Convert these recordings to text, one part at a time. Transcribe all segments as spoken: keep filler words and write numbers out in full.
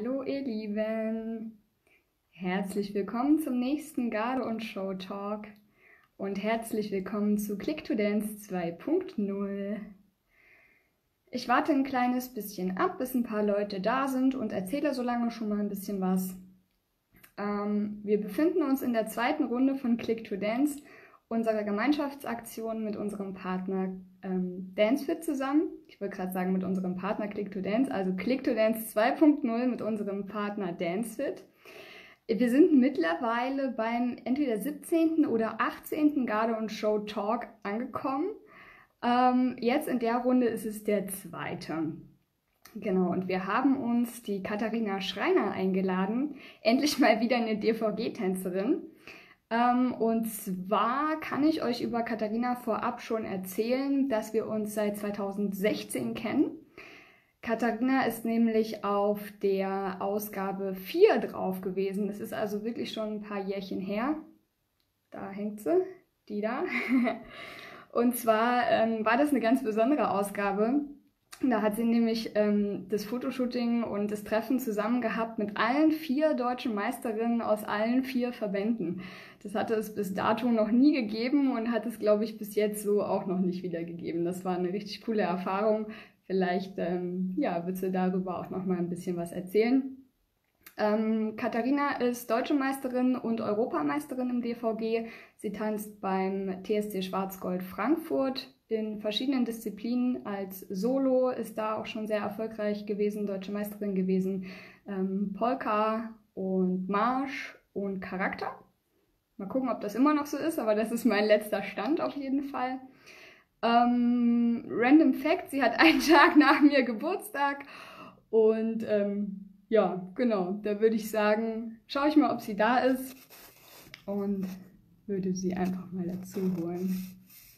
Hallo ihr Lieben, herzlich willkommen zum nächsten Garde und Show Talk und herzlich willkommen zu Click to Dance zwei Punkt null. Ich warte ein kleines bisschen ab, bis ein paar Leute da sind und erzähle so lange schon mal ein bisschen was. Ähm, wir befinden uns in der zweiten Runde von Click to Dance, unserer Gemeinschaftsaktion mit unserem Partner ähm, DanceFit zusammen. Ich wollte gerade sagen mit unserem Partner Click to Dance, also Click to Dance zwei Punkt null mit unserem Partner DanceFit. Wir sind mittlerweile beim entweder siebzehnten oder achtzehnten Garde und Show Talk angekommen. Ähm, jetzt in der Runde ist es der zweite. Genau, und wir haben uns die Katharina Schreiner eingeladen, endlich mal wieder eine D V G-Tänzerin. Ähm, und zwar kann ich euch über Katharina vorab schon erzählen, dass wir uns seit zweitausendsechzehn kennen. Katharina ist nämlich auf der Ausgabe vier drauf gewesen. Das ist also wirklich schon ein paar Jährchen her. Da hängt sie, die da. Und zwar ähm, war das eine ganz besondere Ausgabe. Da hat sie nämlich ähm, das Fotoshooting und das Treffen zusammen gehabt mit allen vier deutschen Meisterinnen aus allen vier Verbänden. Das hatte es bis dato noch nie gegeben und hat es, glaube ich, bis jetzt so auch noch nicht wieder gegeben. Das war eine richtig coole Erfahrung. Vielleicht ähm, ja, wird sie darüber auch noch mal ein bisschen was erzählen. Ähm, Katharina ist Deutsche Meisterin und Europameisterin im D V G. Sie tanzt beim T S C Schwarzgold Frankfurt in verschiedenen Disziplinen. Als Solo ist da auch schon sehr erfolgreich gewesen, Deutsche Meisterin gewesen. Ähm, Polka und Marsch und Charakter. Mal gucken, ob das immer noch so ist, aber das ist mein letzter Stand auf jeden Fall. Ähm, Random Fact, sie hat einen Tag nach mir Geburtstag und ähm, ja, genau, da würde ich sagen, schaue ich mal, ob sie da ist und würde sie einfach mal dazu holen.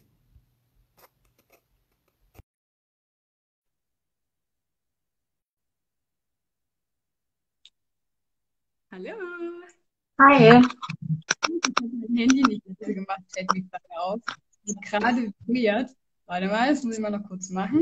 Hallo! Hi. Ich habe mein Handy nicht dafür gemacht, fällt mir gerade auf. Es wird gerade vibriert. Warte mal, das muss ich mal noch kurz machen.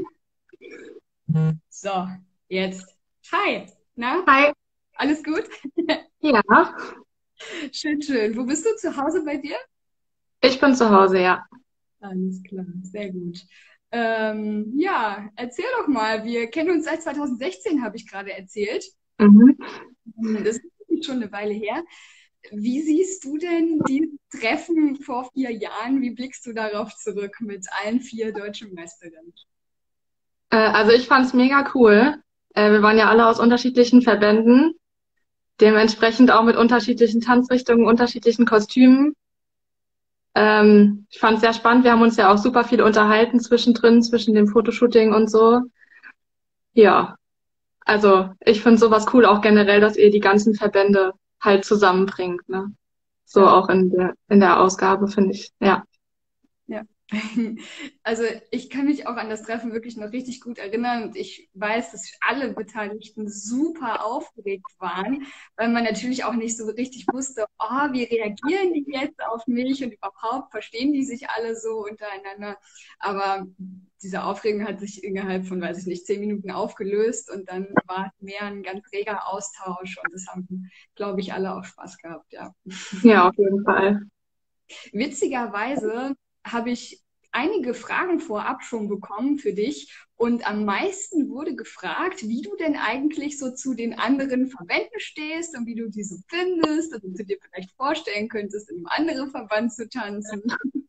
So, jetzt. Hi! Na, Hi. alles gut? Ja, Schön, schön. Wo bist du? Zu Hause bei dir? ich bin zu Hause, ja. Alles klar, sehr gut. Ähm, ja, erzähl doch mal. Wir kennen uns seit zweitausendsechzehn, habe ich gerade erzählt. Mhm. Das ist schon eine Weile her. Wie siehst du denn die Treffen vor vier Jahren? Wie blickst du darauf zurück mit allen vier deutschen Meisterinnen? Äh, also ich fand es mega cool. Äh, wir waren ja alle aus unterschiedlichen Verbänden, dementsprechend auch mit unterschiedlichen Tanzrichtungen, unterschiedlichen Kostümen. Ähm, ich fand es sehr spannend. Wir haben uns ja auch super viel unterhalten zwischendrin, zwischen dem Fotoshooting und so. Ja, also ich finde sowas cool auch generell, dass ihr die ganzen Verbände halt zusammenbringt, ne? So Ja. auch in der, in der Ausgabe, finde ich. Ja. Ja, also ich kann mich auch an das Treffen wirklich noch richtig gut erinnern und ich weiß, dass alle Beteiligten super aufgeregt waren, weil man natürlich auch nicht so richtig wusste, oh, wie reagieren die jetzt auf mich und überhaupt verstehen die sich alle so untereinander. Aber diese Aufregung hat sich innerhalb von, weiß ich nicht, zehn Minuten aufgelöst und dann war es mehr ein ganz reger Austausch und das haben, glaube ich, alle auch Spaß gehabt, ja. Ja, auf jeden Fall. Witzigerweise habe ich einige Fragen vorab schon bekommen für dich und am meisten wurde gefragt, wie du denn eigentlich so zu den anderen Verbänden stehst und wie du die so findest und ob du dir vielleicht vorstellen könntest, in einem anderen Verband zu tanzen.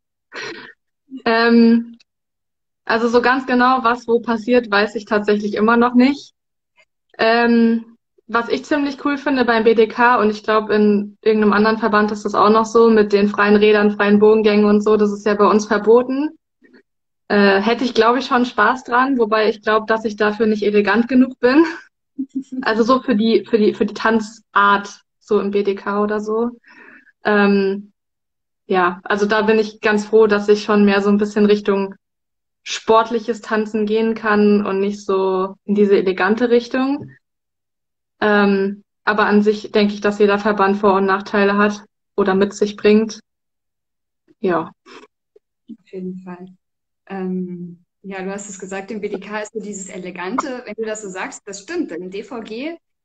Ähm, Also so ganz genau, was wo passiert, weiß ich tatsächlich immer noch nicht. Ähm, was ich ziemlich cool finde beim B D K, und ich glaube in irgendeinem anderen Verband ist das auch noch so, mit den freien Rädern, freien Bogengängen und so, das ist ja bei uns verboten. Äh, hätte ich, glaube ich, schon Spaß dran, wobei ich glaube, dass ich dafür nicht elegant genug bin. Also so für die, für die, für die Tanzart, so im B D K oder so. Ähm, ja, also da bin ich ganz froh, dass ich schon mehr so ein bisschen Richtung sportliches Tanzen gehen kann und nicht so in diese elegante Richtung. Ähm, aber an sich denke ich, dass jeder Verband Vor- und Nachteile hat oder mit sich bringt. Ja. Auf jeden Fall. Ähm, ja, du hast es gesagt, im B D K ist so dieses Elegante, wenn du das so sagst, das stimmt. Im D V G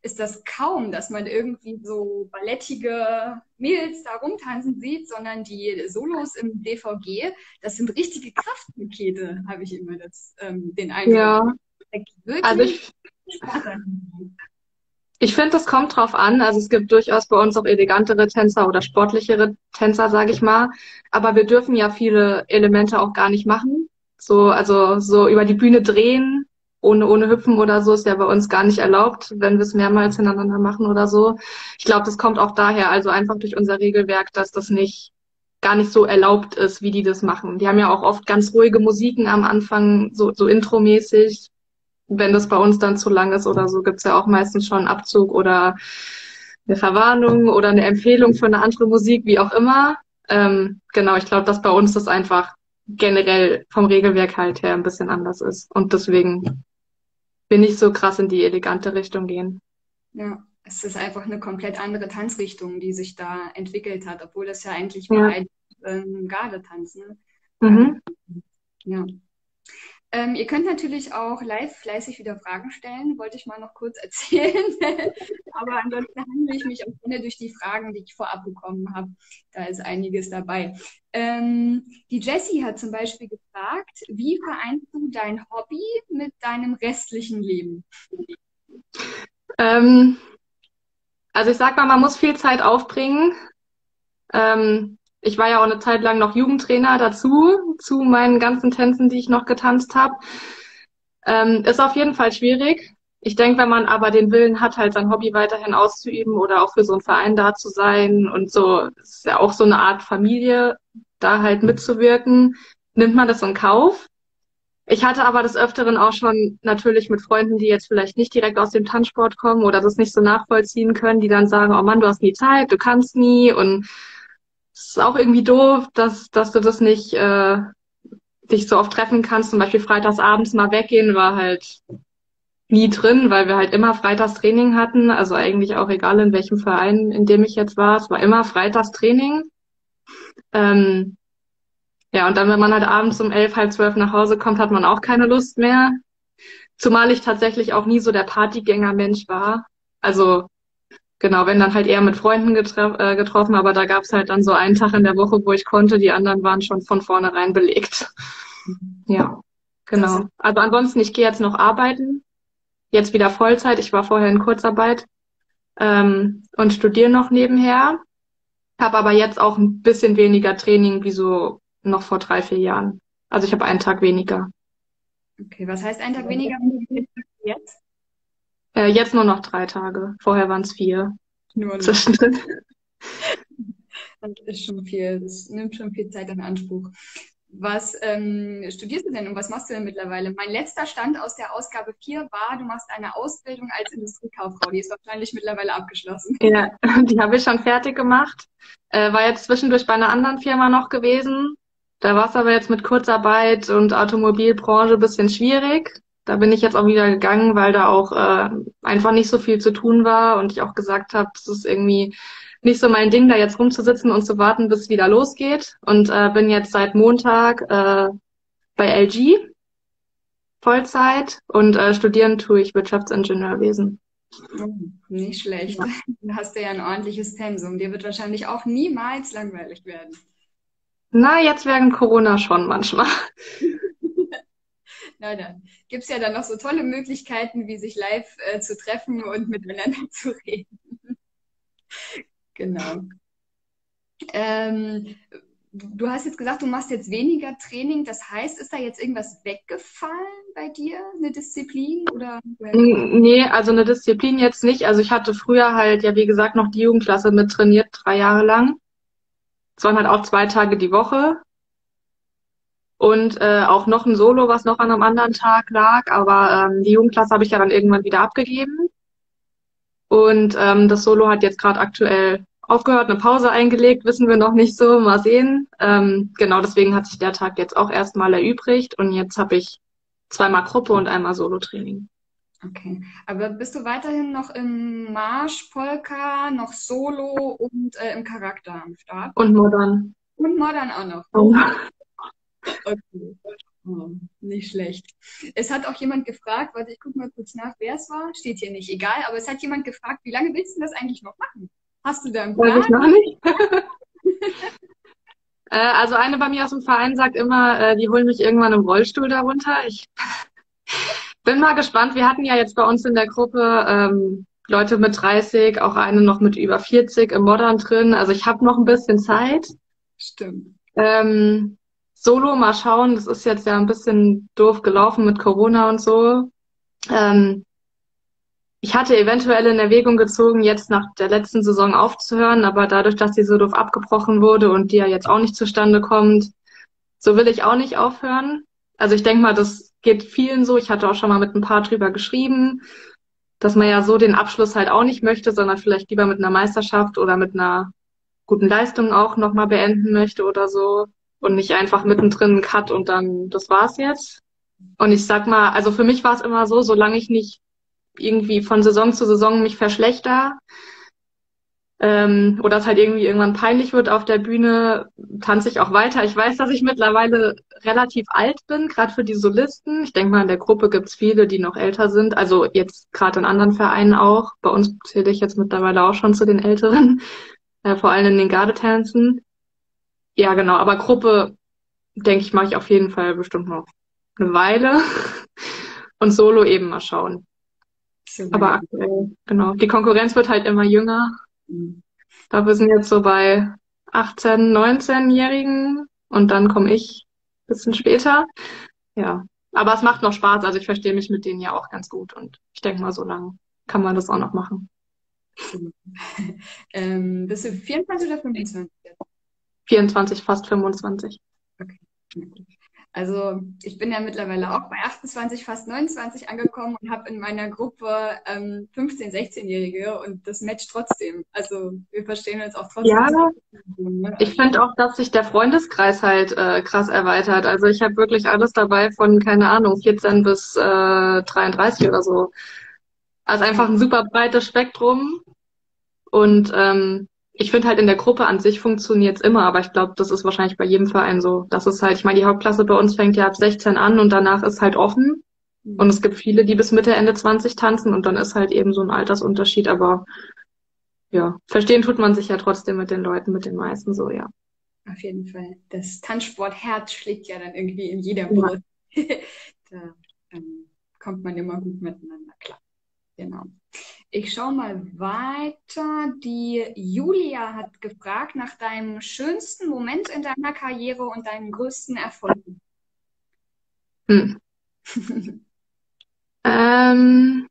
ist das kaum, dass man irgendwie so ballettige Mädels da rumtanzen sieht, sondern die Solos im D V G, das sind richtige Kraftpakete, habe ich immer das, ähm, den Eindruck. Ja, Da geht also wirklich ich, Spaß an. ich finde, das kommt drauf an. Also es gibt durchaus bei uns auch elegantere Tänzer oder sportlichere Tänzer, sage ich mal. Aber wir dürfen ja viele Elemente auch gar nicht machen. So, also so über die Bühne drehen, ohne, ohne hüpfen oder so, ist ja bei uns gar nicht erlaubt, wenn wir es mehrmals hintereinander machen oder so. Ich glaube, das kommt auch daher, also einfach durch unser Regelwerk, dass das nicht, gar nicht so erlaubt ist, wie die das machen. Die haben ja auch oft ganz ruhige Musiken am Anfang, so, so intromäßig. Wenn das bei uns dann zu lang ist oder so, gibt's ja auch meistens schon einen Abzug oder eine Verwarnung oder eine Empfehlung für eine andere Musik, wie auch immer. Ähm, genau, ich glaube, dass bei uns das einfach generell vom Regelwerk halt her ein bisschen anders ist. Und deswegen bin ich so krass in die elegante Richtung gehen. Ja, es ist einfach eine komplett andere Tanzrichtung, die sich da entwickelt hat, obwohl das ja eigentlich Ja. beides ähm, Gardetanz, ne? Ähm, Mhm. ja. Ähm, ihr könnt natürlich auch live fleißig wieder Fragen stellen, wollte ich mal noch kurz erzählen. Aber ansonsten handle ich mich auch gerne durch die Fragen, die ich vorab bekommen habe. Da ist einiges dabei. Ähm, die Jessie hat zum Beispiel gefragt, wie vereinst du dein Hobby mit deinem restlichen Leben? Ähm, also ich sag mal, man muss viel Zeit aufbringen. Ähm, ich war ja auch eine Zeit lang noch Jugendtrainer dazu, zu meinen ganzen Tänzen, die ich noch getanzt habe. Ähm, ist auf jeden Fall schwierig. Ich denke, wenn man aber den Willen hat, halt sein Hobby weiterhin auszuüben oder auch für so einen Verein da zu sein und so, ist ja auch so eine Art Familie, da halt mitzuwirken, nimmt man das in Kauf. Ich hatte aber des Öfteren auch schon natürlich mit Freunden, die jetzt vielleicht nicht direkt aus dem Tanzsport kommen oder das nicht so nachvollziehen können, die dann sagen, oh Mann, du hast nie Zeit, du kannst nie und es ist auch irgendwie doof, dass, dass du das nicht äh, dich so oft treffen kannst. Zum Beispiel freitags abends mal weggehen war halt nie drin, weil wir halt immer freitags Training hatten. Also eigentlich auch egal in welchem Verein, in dem ich jetzt war. Es war immer freitags Training. Ähm, ja, und dann, wenn man halt abends um elf, halb zwölf nach Hause kommt, hat man auch keine Lust mehr. Zumal ich tatsächlich auch nie so der Partygänger-Mensch war. Also genau, wenn dann halt eher mit Freunden getre äh, getroffen, aber da gab's halt dann so einen Tag in der Woche, wo ich konnte, die anderen waren schon von vornherein belegt. Ja, Das genau. Also ansonsten, ich gehe jetzt noch arbeiten, jetzt wieder Vollzeit. Ich war vorher in Kurzarbeit ähm, und studiere noch nebenher, habe aber jetzt auch ein bisschen weniger Training wie so noch vor drei, vier Jahren. Also ich habe einen Tag weniger. Okay, was heißt ein Tag weniger jetzt? Äh, jetzt nur noch drei Tage. Vorher waren es vier Nur noch. zwischendrin. Das ist schon viel, das nimmt schon viel Zeit in Anspruch. Was ähm, studierst du denn und was machst du denn mittlerweile? Mein letzter Stand aus der Ausgabe vier war, du machst eine Ausbildung als Industriekauffrau. Die ist wahrscheinlich mittlerweile abgeschlossen. Ja, die habe ich schon fertig gemacht. Äh, war jetzt zwischendurch bei einer anderen Firma noch gewesen. Da war es aber jetzt mit Kurzarbeit und Automobilbranche ein bisschen schwierig. Da bin ich jetzt auch wieder gegangen, weil da auch äh, einfach nicht so viel zu tun war und ich auch gesagt habe, das ist irgendwie nicht so mein Ding, da jetzt rumzusitzen und zu warten, bis es wieder losgeht. Und äh, bin jetzt seit Montag äh, bei L G Vollzeit und äh, studieren tue ich Wirtschaftsingenieurwesen. Oh, nicht schlecht. Dann hast du ja ein ordentliches Pensum. Dir wird wahrscheinlich auch niemals langweilig werden. Na, jetzt während Corona schon manchmal. Na dann. Gibt es ja dann noch so tolle Möglichkeiten, wie sich live äh, zu treffen und miteinander zu reden. Genau. Ähm, du hast jetzt gesagt, du machst jetzt weniger Training. Das heißt, ist da jetzt irgendwas weggefallen bei dir, eine Disziplin? Oder woher kommt N- Nee, also eine Disziplin jetzt nicht. Also ich hatte früher halt, ja wie gesagt, noch die Jugendklasse mit trainiert, drei Jahre lang. Es waren halt auch zwei Tage die Woche. Und äh, auch noch ein Solo, was noch an einem anderen Tag lag. Aber ähm, die Jugendklasse habe ich ja dann irgendwann wieder abgegeben. Und ähm, das Solo hat jetzt gerade aktuell aufgehört, eine Pause eingelegt, wissen wir noch nicht so. Mal sehen. Ähm, genau, deswegen hat sich der Tag jetzt auch erstmal erübrigt. Und jetzt habe ich zweimal Gruppe und einmal Solo-Training. Okay. Aber bist du weiterhin noch im Marsch, Polka, noch Solo und äh, im Charakter am Start? Und Modern. Und Modern auch noch. Oh. Okay. Oh, nicht schlecht. Es hat auch jemand gefragt, warte, ich gucke mal kurz nach, wer es war. Steht hier nicht, egal, aber es hat jemand gefragt, wie lange willst du das eigentlich noch machen? Hast du da einen Weiß Plan? ich noch nicht. Äh, also eine bei mir aus dem Verein sagt immer, äh, die holen mich irgendwann im Rollstuhl darunter. Ich bin mal gespannt. Wir hatten ja jetzt bei uns in der Gruppe ähm, Leute mit dreißig, auch eine noch mit über vierzig im Modern drin. Also ich habe noch ein bisschen Zeit. Stimmt. Ähm, Solo mal schauen. Das ist jetzt ja ein bisschen doof gelaufen mit Corona und so. Ähm, Ich hatte eventuell in Erwägung gezogen, jetzt nach der letzten Saison aufzuhören, aber dadurch, dass die so doof abgebrochen wurde und die ja jetzt auch nicht zustande kommt, so will ich auch nicht aufhören. Also ich denke mal, das geht vielen so. Ich hatte auch schon mal mit ein paar drüber geschrieben, dass man ja so den Abschluss halt auch nicht möchte, sondern vielleicht lieber mit einer Meisterschaft oder mit einer guten Leistung auch nochmal beenden möchte oder so und nicht einfach mittendrin einen Cut und dann das war's jetzt. Und ich sag mal, also für mich war es immer so, solange ich nicht irgendwie von Saison zu Saison mich verschlechter, ähm, oder es halt irgendwie irgendwann peinlich wird auf der Bühne, tanze ich auch weiter. Ich weiß, dass ich mittlerweile relativ alt bin, gerade für die Solisten. Ich denke mal, in der Gruppe gibt's viele, die noch älter sind. Also jetzt gerade in anderen Vereinen auch. Bei uns zähle ich jetzt mittlerweile auch schon zu den Älteren, äh, vor allem in den Gardetänzen. Ja, genau. Aber Gruppe, denke ich, mache ich auf jeden Fall bestimmt noch eine Weile. Und Solo eben mal schauen. So Aber lange. aktuell, genau. Die Konkurrenz wird halt immer jünger. Mhm. Da wir sind jetzt so bei achtzehn-, neunzehn-Jährigen und dann komme ich ein bisschen später. Ja. Aber es macht noch Spaß. Also ich verstehe mich mit denen ja auch ganz gut und ich denke mal, so lange kann man das auch noch machen. So. Ähm, bist du vierundzwanzig oder fünfundzwanzig? vierundzwanzig, fast fünfundzwanzig. Okay. Also ich bin ja mittlerweile auch bei achtundzwanzig, fast neunundzwanzig angekommen und habe in meiner Gruppe ähm, fünfzehn-, sechzehn-Jährige und das matcht trotzdem. Also wir verstehen uns auch trotzdem. Ja, Ne? ich Also, finde auch, dass sich der Freundeskreis halt äh, krass erweitert. Also ich habe wirklich alles dabei von, keine Ahnung, vierzehn bis äh, dreiunddreißig oder so. Also einfach ein super breites Spektrum. Und ähm, ich finde halt in der Gruppe an sich funktioniert's immer, aber ich glaube, das ist wahrscheinlich bei jedem Verein so. Das ist halt, ich meine, die Hauptklasse bei uns fängt ja ab sechzehn an und danach ist halt offen. Und es gibt viele, die bis Mitte, Ende zwanzig tanzen und dann ist halt eben so ein Altersunterschied. Aber ja, verstehen tut man sich ja trotzdem mit den Leuten, mit den meisten so, ja. auf jeden Fall. Das Tanzsportherz schlägt ja dann irgendwie in jeder Ja. Brust. Da ähm, kommt man immer gut miteinander klar. Genau. Ich schaue mal weiter. Die Julia hat gefragt nach deinem schönsten Moment in deiner Karriere und deinen größten Erfolgen. Hm. Ähm,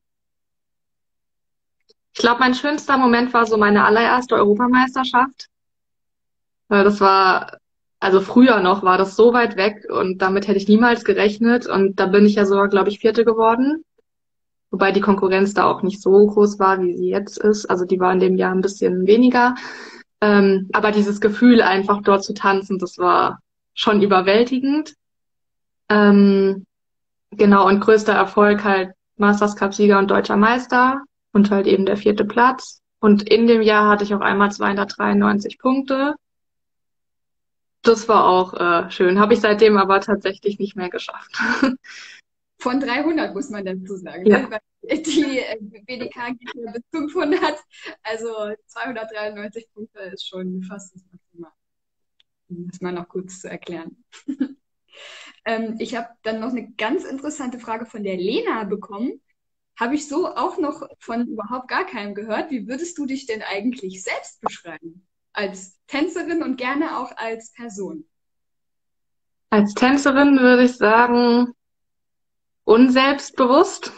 ich glaube, mein schönster Moment war so meine allererste Europameisterschaft. Äh, Das war, also früher noch war das so weit weg und damit hätte ich niemals gerechnet. Und da bin ich ja sogar, glaube ich, Vierte geworden. Wobei die Konkurrenz da auch nicht so groß war, wie sie jetzt ist. Also die war in dem Jahr ein bisschen weniger. Ähm, aber dieses Gefühl, einfach dort zu tanzen, das war schon überwältigend. Ähm, genau, und größter Erfolg halt Masters Cup-Sieger und deutscher Meister und halt eben der vierte Platz. Und in dem Jahr hatte ich auf einmal zweihundertdreiundneunzig Punkte. Das war auch äh, schön. Habe ich seitdem aber tatsächlich nicht mehr geschafft. Von dreihundert muss man dazu sagen. Ja. Ne? Weil die äh, B D K geht ja bis fünfhundert. Also zweihundertdreiundneunzig Punkte ist schon fast das Maximal. Um das mal noch kurz zu erklären. ähm, ich habe dann noch eine ganz interessante Frage von der Lena bekommen. Habe ich so auch noch von überhaupt gar keinem gehört. Wie würdest du dich denn eigentlich selbst beschreiben? Als Tänzerin und gerne auch als Person. Als Tänzerin würde ich sagen, unselbstbewusst.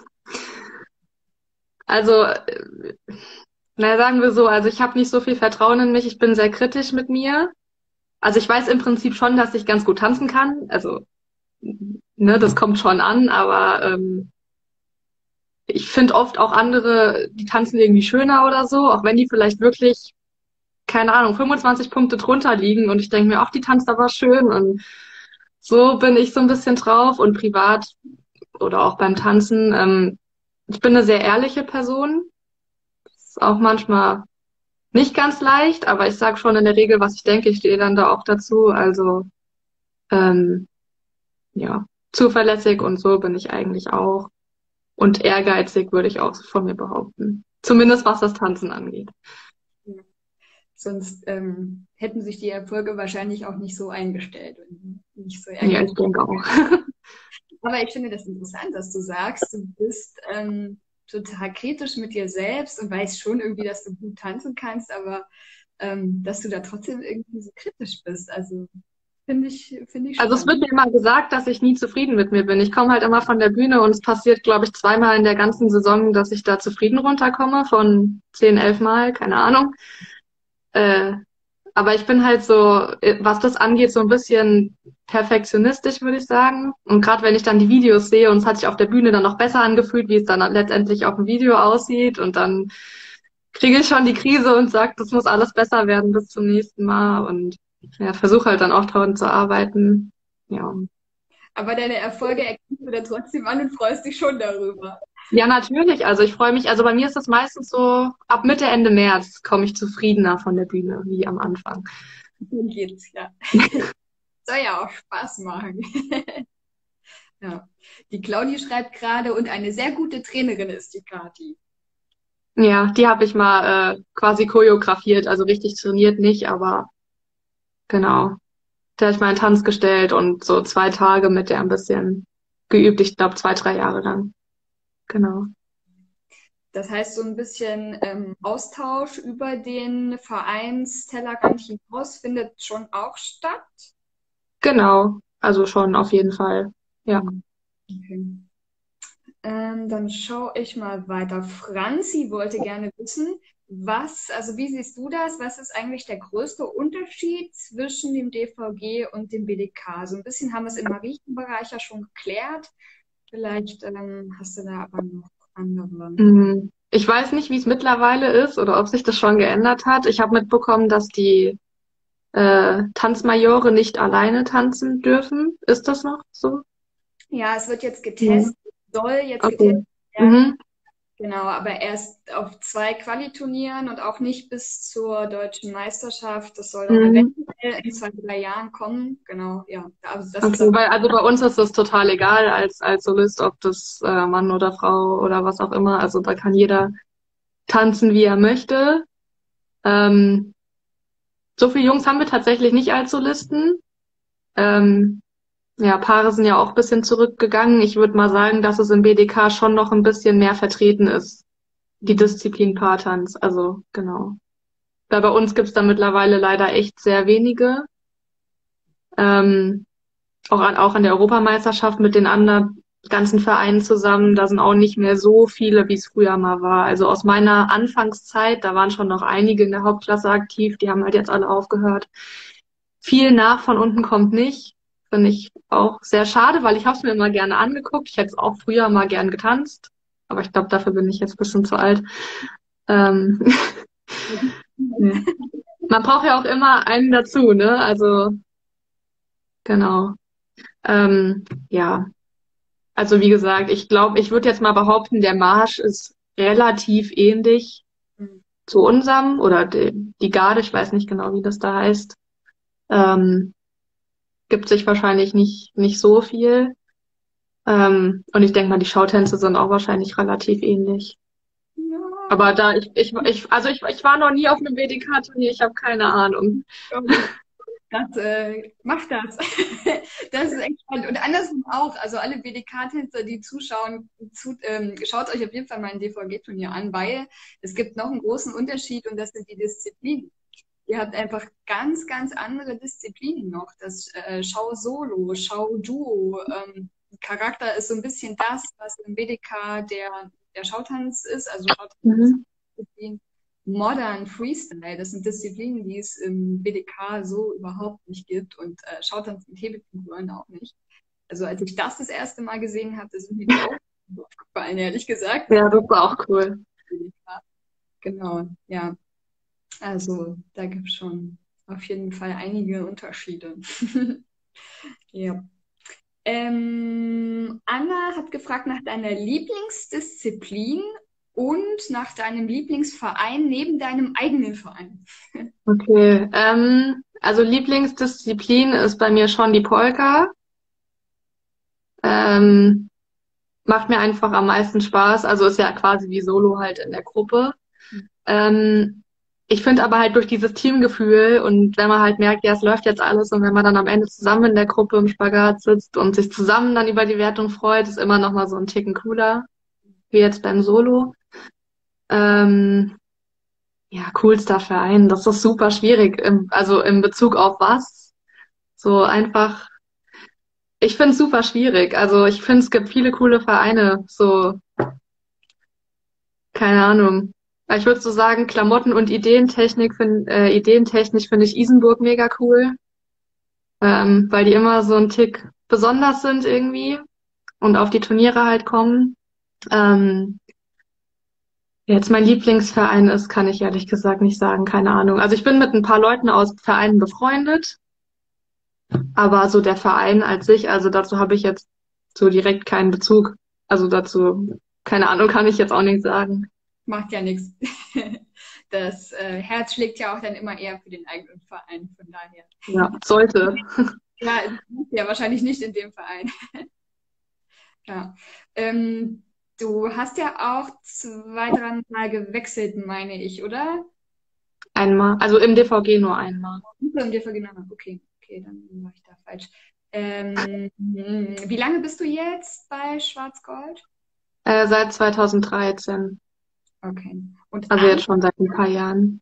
Also, äh, na sagen wir so, also ich habe nicht so viel Vertrauen in mich. Ich bin sehr kritisch mit mir. Also ich weiß im Prinzip schon, dass ich ganz gut tanzen kann. Also, ne, das kommt schon an, aber ähm, ich finde oft auch andere, die tanzen irgendwie schöner oder so, auch wenn die vielleicht wirklich, keine Ahnung, fünfundzwanzig Punkte drunter liegen und ich denke mir, ach, die tanzt aber schön und so bin ich so ein bisschen drauf und privat oder auch beim Tanzen. Ähm, ich bin eine sehr ehrliche Person. Ist auch manchmal nicht ganz leicht, aber ich sage schon in der Regel, was ich denke. Ich stehe dann da auch dazu. Also ähm, ja, zuverlässig und so bin ich eigentlich auch. Und ehrgeizig würde ich auch von mir behaupten. Zumindest was das Tanzen angeht. Ja. Sonst ähm, hätten sich die Erfolge wahrscheinlich auch nicht so eingestellt und nicht so Ja, ehrgeizig. ich denke auch. Aber ich finde das interessant, dass du sagst, du bist ähm, total kritisch mit dir selbst und weißt schon irgendwie, dass du gut tanzen kannst, aber ähm, dass du da trotzdem irgendwie so kritisch bist. Also finde ich, finde ich Also es wird spannend. mir immer gesagt, dass ich nie zufrieden mit mir bin. Ich komme halt immer von der Bühne und es passiert, glaube ich, zweimal in der ganzen Saison, dass ich da zufrieden runterkomme, von zehn, elf Mal, keine Ahnung. Äh, aber ich bin halt so, äh, was das angeht, so ein bisschen perfektionistisch, würde ich sagen. Und gerade wenn ich dann die Videos sehe und es hat sich auf der Bühne dann noch besser angefühlt, wie es dann letztendlich auf dem Video aussieht, und dann kriege ich schon die Krise und sage, das muss alles besser werden bis zum nächsten Mal, und ja, versuche halt dann auch daran zu arbeiten. Ja. Aber deine Erfolge erkennst du dann trotzdem an und freust dich schon darüber. Ja, natürlich. Also ich freue mich, also bei mir ist das meistens so, ab Mitte, Ende März komme ich zufriedener von der Bühne, wie am Anfang. Dann geht's, ja. Soll ja auch Spaß machen. Ja. Die Claudi schreibt gerade, und eine sehr gute Trainerin ist die Kathi. Ja, die habe ich mal äh, quasi choreografiert, also richtig trainiert nicht, aber genau. Da habe ich mal einen Tanz gestellt und so zwei Tage mit der ein bisschen geübt. Ich glaube zwei, drei Jahre lang. Genau. Das heißt, so ein bisschen ähm, Austausch über den Vereinstellerrand hinaus findet schon auch statt. Genau. Also schon auf jeden Fall. Ja. Okay. Ähm, dann schaue ich mal weiter. Franzi wollte gerne wissen, was, also wie siehst du das? Was ist eigentlich der größte Unterschied zwischen dem D V G und dem B D K? So ein bisschen haben wir es im Marienbereich ja schon geklärt. Vielleicht ähm, hast du da aber noch andere. Mm, Ich weiß nicht, wie es mittlerweile ist oder ob sich das schon geändert hat. Ich habe mitbekommen, dass die äh, Tanzmajore nicht alleine tanzen dürfen. Ist das noch so? Ja, es wird jetzt Ja. getestet, soll jetzt getestet Okay. werden. Mhm. Genau, aber erst auf zwei Qualiturnieren und auch nicht bis zur deutschen Meisterschaft. Das soll dann Mhm. eventuell in zwei, drei Jahren kommen. Genau, ja. Also das ist Okay, aber weil also bei uns ist das total egal als als Solist, ob das äh, Mann oder Frau oder was auch immer. Also da kann jeder tanzen, wie er möchte. Ähm, so viele Jungs haben wir tatsächlich nicht als Solisten. Ähm, ja, Paare sind ja auch ein bisschen zurückgegangen. Ich würde mal sagen, dass es im B D K schon noch ein bisschen mehr vertreten ist, die Disziplin Paartanz. Also genau. Weil bei uns gibt's da mittlerweile leider echt sehr wenige. Ähm, auch an, auch an der Europameisterschaft mit den anderen ganzen Vereinen zusammen, da sind auch nicht mehr so viele, wie es früher mal war. Also aus meiner Anfangszeit, da waren schon noch einige in der Hauptklasse aktiv, die haben halt jetzt alle aufgehört. Viel nach von unten kommt nicht. Finde ich auch sehr schade, weil ich habe es mir immer gerne angeguckt. Ich hätte es auch früher mal gern getanzt, aber ich glaube, dafür bin ich jetzt ein bisschen zu alt. Ähm, ja. Man braucht ja auch immer einen dazu, ne? Also genau. Ähm, ja. Also wie gesagt, ich glaube, ich würde jetzt mal behaupten, der Marsch ist relativ ähnlich zu unserem oder die, die Garde, ich weiß nicht genau, wie das da heißt. Ähm, Gibt sich wahrscheinlich nicht, nicht so viel. Ähm, und ich denke mal, die Schautänze sind auch wahrscheinlich relativ ähnlich. ja, Aber da ich, ich, ich also ich, ich war noch nie auf einem B D K-Turnier, ich habe keine Ahnung. das äh, macht das. Das ist echt spannend. Und andersrum auch. Also alle B D K-Tänzer, die zuschauen, zu, ähm, schaut euch auf jeden Fall mal ein D V G-Turnier an, weil es gibt noch einen großen Unterschied und das sind die Disziplinen. Ihr habt einfach ganz, ganz andere Disziplinen noch. Das äh, Schau-Solo, Schau-Duo. Ähm, Charakter ist so ein bisschen das, was im B D K der, der Schautanz ist. Also Schautanz ist Mhm. Disziplin. Modern Freestyle, das sind Disziplinen, die es im B D K so überhaupt nicht gibt und äh, Schautanz mit Hebefiguren auch nicht. Also als ich das das erste Mal gesehen habe, das ist mir die Augen aufgefallen, ehrlich gesagt. Ja, das war auch cool. Genau, ja. Also da gibt es schon auf jeden Fall einige Unterschiede. Ja. Ähm, Anna hat gefragt nach deiner Lieblingsdisziplin und nach deinem Lieblingsverein neben deinem eigenen Verein. Okay. Ähm, also Lieblingsdisziplin ist bei mir schon die Polka. Ähm, macht mir einfach am meisten Spaß. Also ist ja quasi wie Solo halt in der Gruppe. Ähm, ich finde aber halt durch dieses Teamgefühl und wenn man halt merkt, ja, es läuft jetzt alles und wenn man dann am Ende zusammen in der Gruppe im Spagat sitzt und sich zusammen dann über die Wertung freut, ist immer noch mal so ein Ticken cooler, wie jetzt beim Solo. Ähm, ja, coolster Verein, das ist super schwierig, im, also in Bezug auf was? So einfach, ich finde es super schwierig. Also ich finde, es gibt viele coole Vereine, so, keine Ahnung. Aber ich würde so sagen, Klamotten und Ideentechnik, find, äh, Ideentechnisch finde ich Isenburg mega cool, ähm, weil die immer so ein Tick besonders sind irgendwie und auf die Turniere halt kommen. Ähm, Jetzt mein Lieblingsverein ist, kann ich ehrlich gesagt nicht sagen, keine Ahnung. Also ich bin mit ein paar Leuten aus Vereinen befreundet, aber so der Verein als sich, also dazu habe ich jetzt so direkt keinen Bezug. Also dazu, keine Ahnung, kann ich jetzt auch nicht sagen. Macht ja nichts. Das äh, Herz schlägt ja auch dann immer eher für den eigenen Verein, von daher. Ja, sollte. Ja, ja, wahrscheinlich nicht in dem Verein. Ja. Ähm, du hast ja auch zwei, dreimal gewechselt, meine ich, oder? Einmal. Also im D V G nur einmal. Im D V G, okay, okay, dann war ich da falsch. Ähm, wie lange bist du jetzt bei Schwarz-Gold? Äh, seit zweitausenddreizehn. Okay. Und Also an jetzt schon seit ein paar Jahren.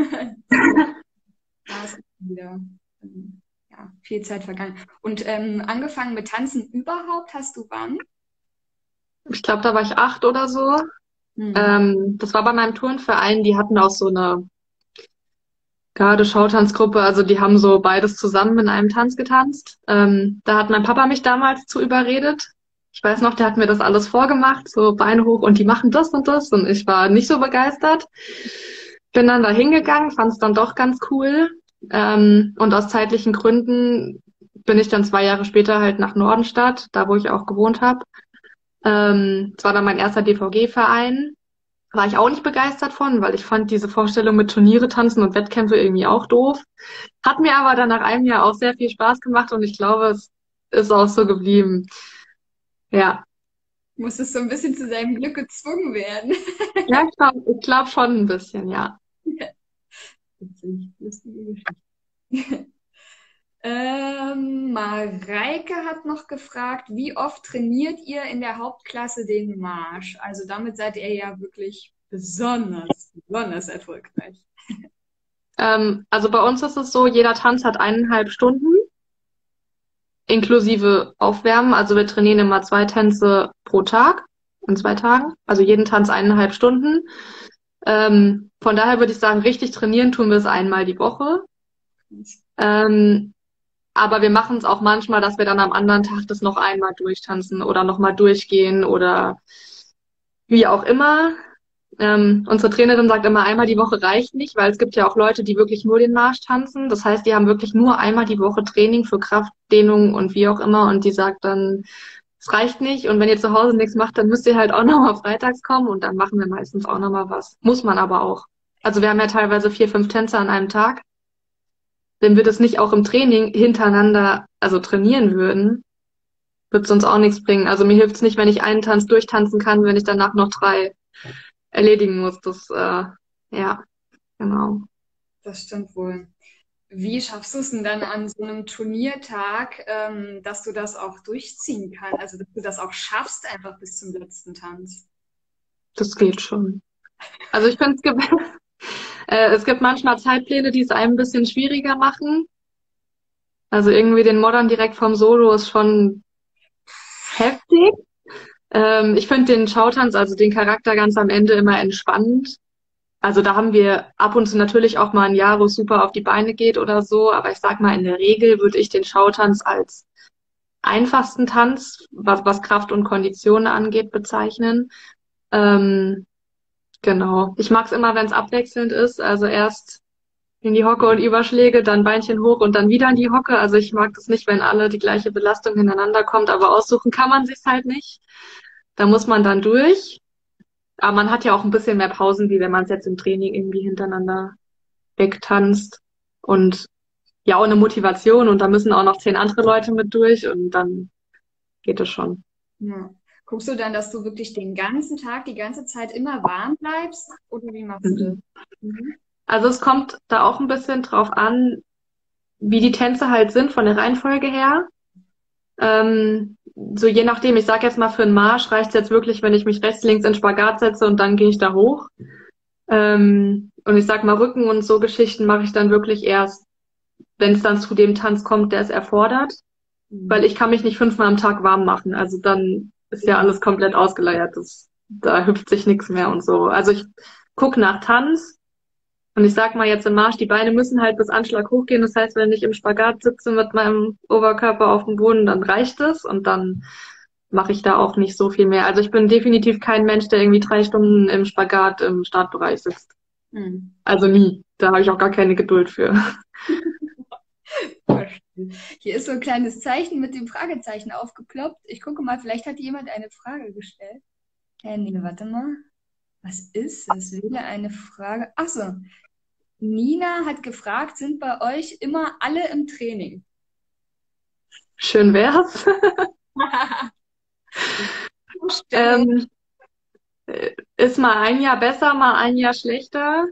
da ist wieder ähm, ja, viel Zeit vergangen. Und ähm, angefangen mit Tanzen überhaupt hast du wann? Ich glaube, da war ich acht oder so. Hm. Ähm, das war bei meinem Turnverein, die hatten auch so eine Garde-Schautanzgruppe, also die haben so beides zusammen in einem Tanz getanzt. Ähm, da hat mein Papa mich damals zu überredet. Ich weiß noch, der hat mir das alles vorgemacht, so Beine hoch und die machen das und das und ich war nicht so begeistert. Bin dann da hingegangen, fand es dann doch ganz cool. Ähm, und aus zeitlichen Gründen bin ich dann zwei Jahre später halt nach Nordenstadt, da wo ich auch gewohnt habe. Ähm, das war dann mein erster D V G-Verein. War ich auch nicht begeistert von, weil ich fand diese Vorstellung mit Turniere tanzen und Wettkämpfe irgendwie auch doof. Hat mir aber dann nach einem Jahr auch sehr viel Spaß gemacht und ich glaube, es ist auch so geblieben. Ja, Musstest so ein bisschen zu seinem Glück gezwungen werden. ja, ich glaube ich glaub schon ein bisschen, ja. Witzig, lustige Geschichte. Ähm, Mareike hat noch gefragt, wie oft trainiert ihr in der Hauptklasse den Marsch? Also damit seid ihr ja wirklich besonders, besonders erfolgreich. Ähm, also bei uns ist es so, jeder Tanz hat eineinhalb Stunden inklusive Aufwärmen. Also wir trainieren immer zwei Tänze pro Tag, in zwei Tagen. Also jeden Tanz eineinhalb Stunden. Ähm, von daher würde ich sagen, richtig trainieren tun wir es einmal die Woche. Ähm, aber wir machen es auch manchmal, dass wir dann am anderen Tag das noch einmal durchtanzen oder nochmal durchgehen oder wie auch immer. Ähm, unsere Trainerin sagt immer, einmal die Woche reicht nicht, weil es gibt ja auch Leute, die wirklich nur den Marsch tanzen. Das heißt, die haben wirklich nur einmal die Woche Training für Kraft, Dehnung und wie auch immer. Und die sagt dann, es reicht nicht. Und wenn ihr zu Hause nichts macht, dann müsst ihr halt auch nochmal freitags kommen und dann machen wir meistens auch nochmal was. Muss man aber auch. Also wir haben ja teilweise vier, fünf Tänze an einem Tag. Wenn wir das nicht auch im Training hintereinander, also trainieren würden, wird es uns auch nichts bringen. Also mir hilft es nicht, wenn ich einen Tanz durchtanzen kann, wenn ich danach noch drei erledigen muss. Das, äh, ja, genau. Das stimmt wohl. Wie schaffst du es denn dann an so einem Turniertag, ähm, dass du das auch durchziehen kannst? Also, dass du das auch schaffst, einfach bis zum letzten Tanz? Das geht schon. Also ich finde, es gibt, äh, es gibt manchmal Zeitpläne, die es einem ein bisschen schwieriger machen. Also irgendwie den Modern direkt vom Solo ist schon heftig. Ähm, ich finde den Schautanz, also den Charakter ganz am Ende immer entspannend. Also da haben wir ab und zu natürlich auch mal ein Jahr, wo es super auf die Beine geht oder so. Aber ich sag mal, in der Regel würde ich den Schautanz als einfachsten Tanz, was, was Kraft und Kondition angeht, bezeichnen. Ähm, genau. Ich mag es immer, wenn es abwechselnd ist. Also erst in die Hocke und Überschläge, dann Beinchen hoch und dann wieder in die Hocke. Also ich mag das nicht, wenn alle die gleiche Belastung hintereinander kommt, aber aussuchen kann man sich's halt nicht. Da muss man dann durch. Aber man hat ja auch ein bisschen mehr Pausen, wie wenn man es jetzt im Training irgendwie hintereinander wegtanzt. Und ja, auch eine Motivation und da müssen auch noch zehn andere Leute mit durch und dann geht es schon. Ja. Guckst du dann, dass du wirklich den ganzen Tag, die ganze Zeit immer warm bleibst? Oder wie machst du das? Mhm. Mhm. Also es kommt da auch ein bisschen drauf an, wie die Tänze halt sind von der Reihenfolge her. Ähm, so je nachdem, ich sage jetzt mal, für einen Marsch reicht es jetzt wirklich, wenn ich mich rechts, links in Spagat setze und dann gehe ich da hoch. Ähm, und ich sag mal, Rücken und so Geschichten mache ich dann wirklich erst, wenn es dann zu dem Tanz kommt, der es erfordert. Weil Mhm. ich kann mich nicht fünfmal am Tag warm machen. Also dann ist ja alles komplett ausgeleiert. Das, da hüpft sich nichts mehr und so. Also ich guck nach Tanz und ich sag mal jetzt im Marsch, die Beine müssen halt bis Anschlag hochgehen. Das heißt, wenn ich im Spagat sitze mit meinem Oberkörper auf dem Boden, dann reicht es und dann mache ich da auch nicht so viel mehr. Also ich bin definitiv kein Mensch, der irgendwie drei Stunden im Spagat im Startbereich sitzt. Mhm. Also nie. Da habe ich auch gar keine Geduld für. Verstehe. Hier ist so ein kleines Zeichen mit dem Fragezeichen aufgeploppt. Ich gucke mal, vielleicht hat jemand eine Frage gestellt. Äh, nee, warte mal. Was ist es? Wähle eine Frage. Ach so. Nina hat gefragt, sind bei euch immer alle im Training? Schön wär's. Stelle. Ähm, ist mal ein Jahr besser, mal ein Jahr schlechter.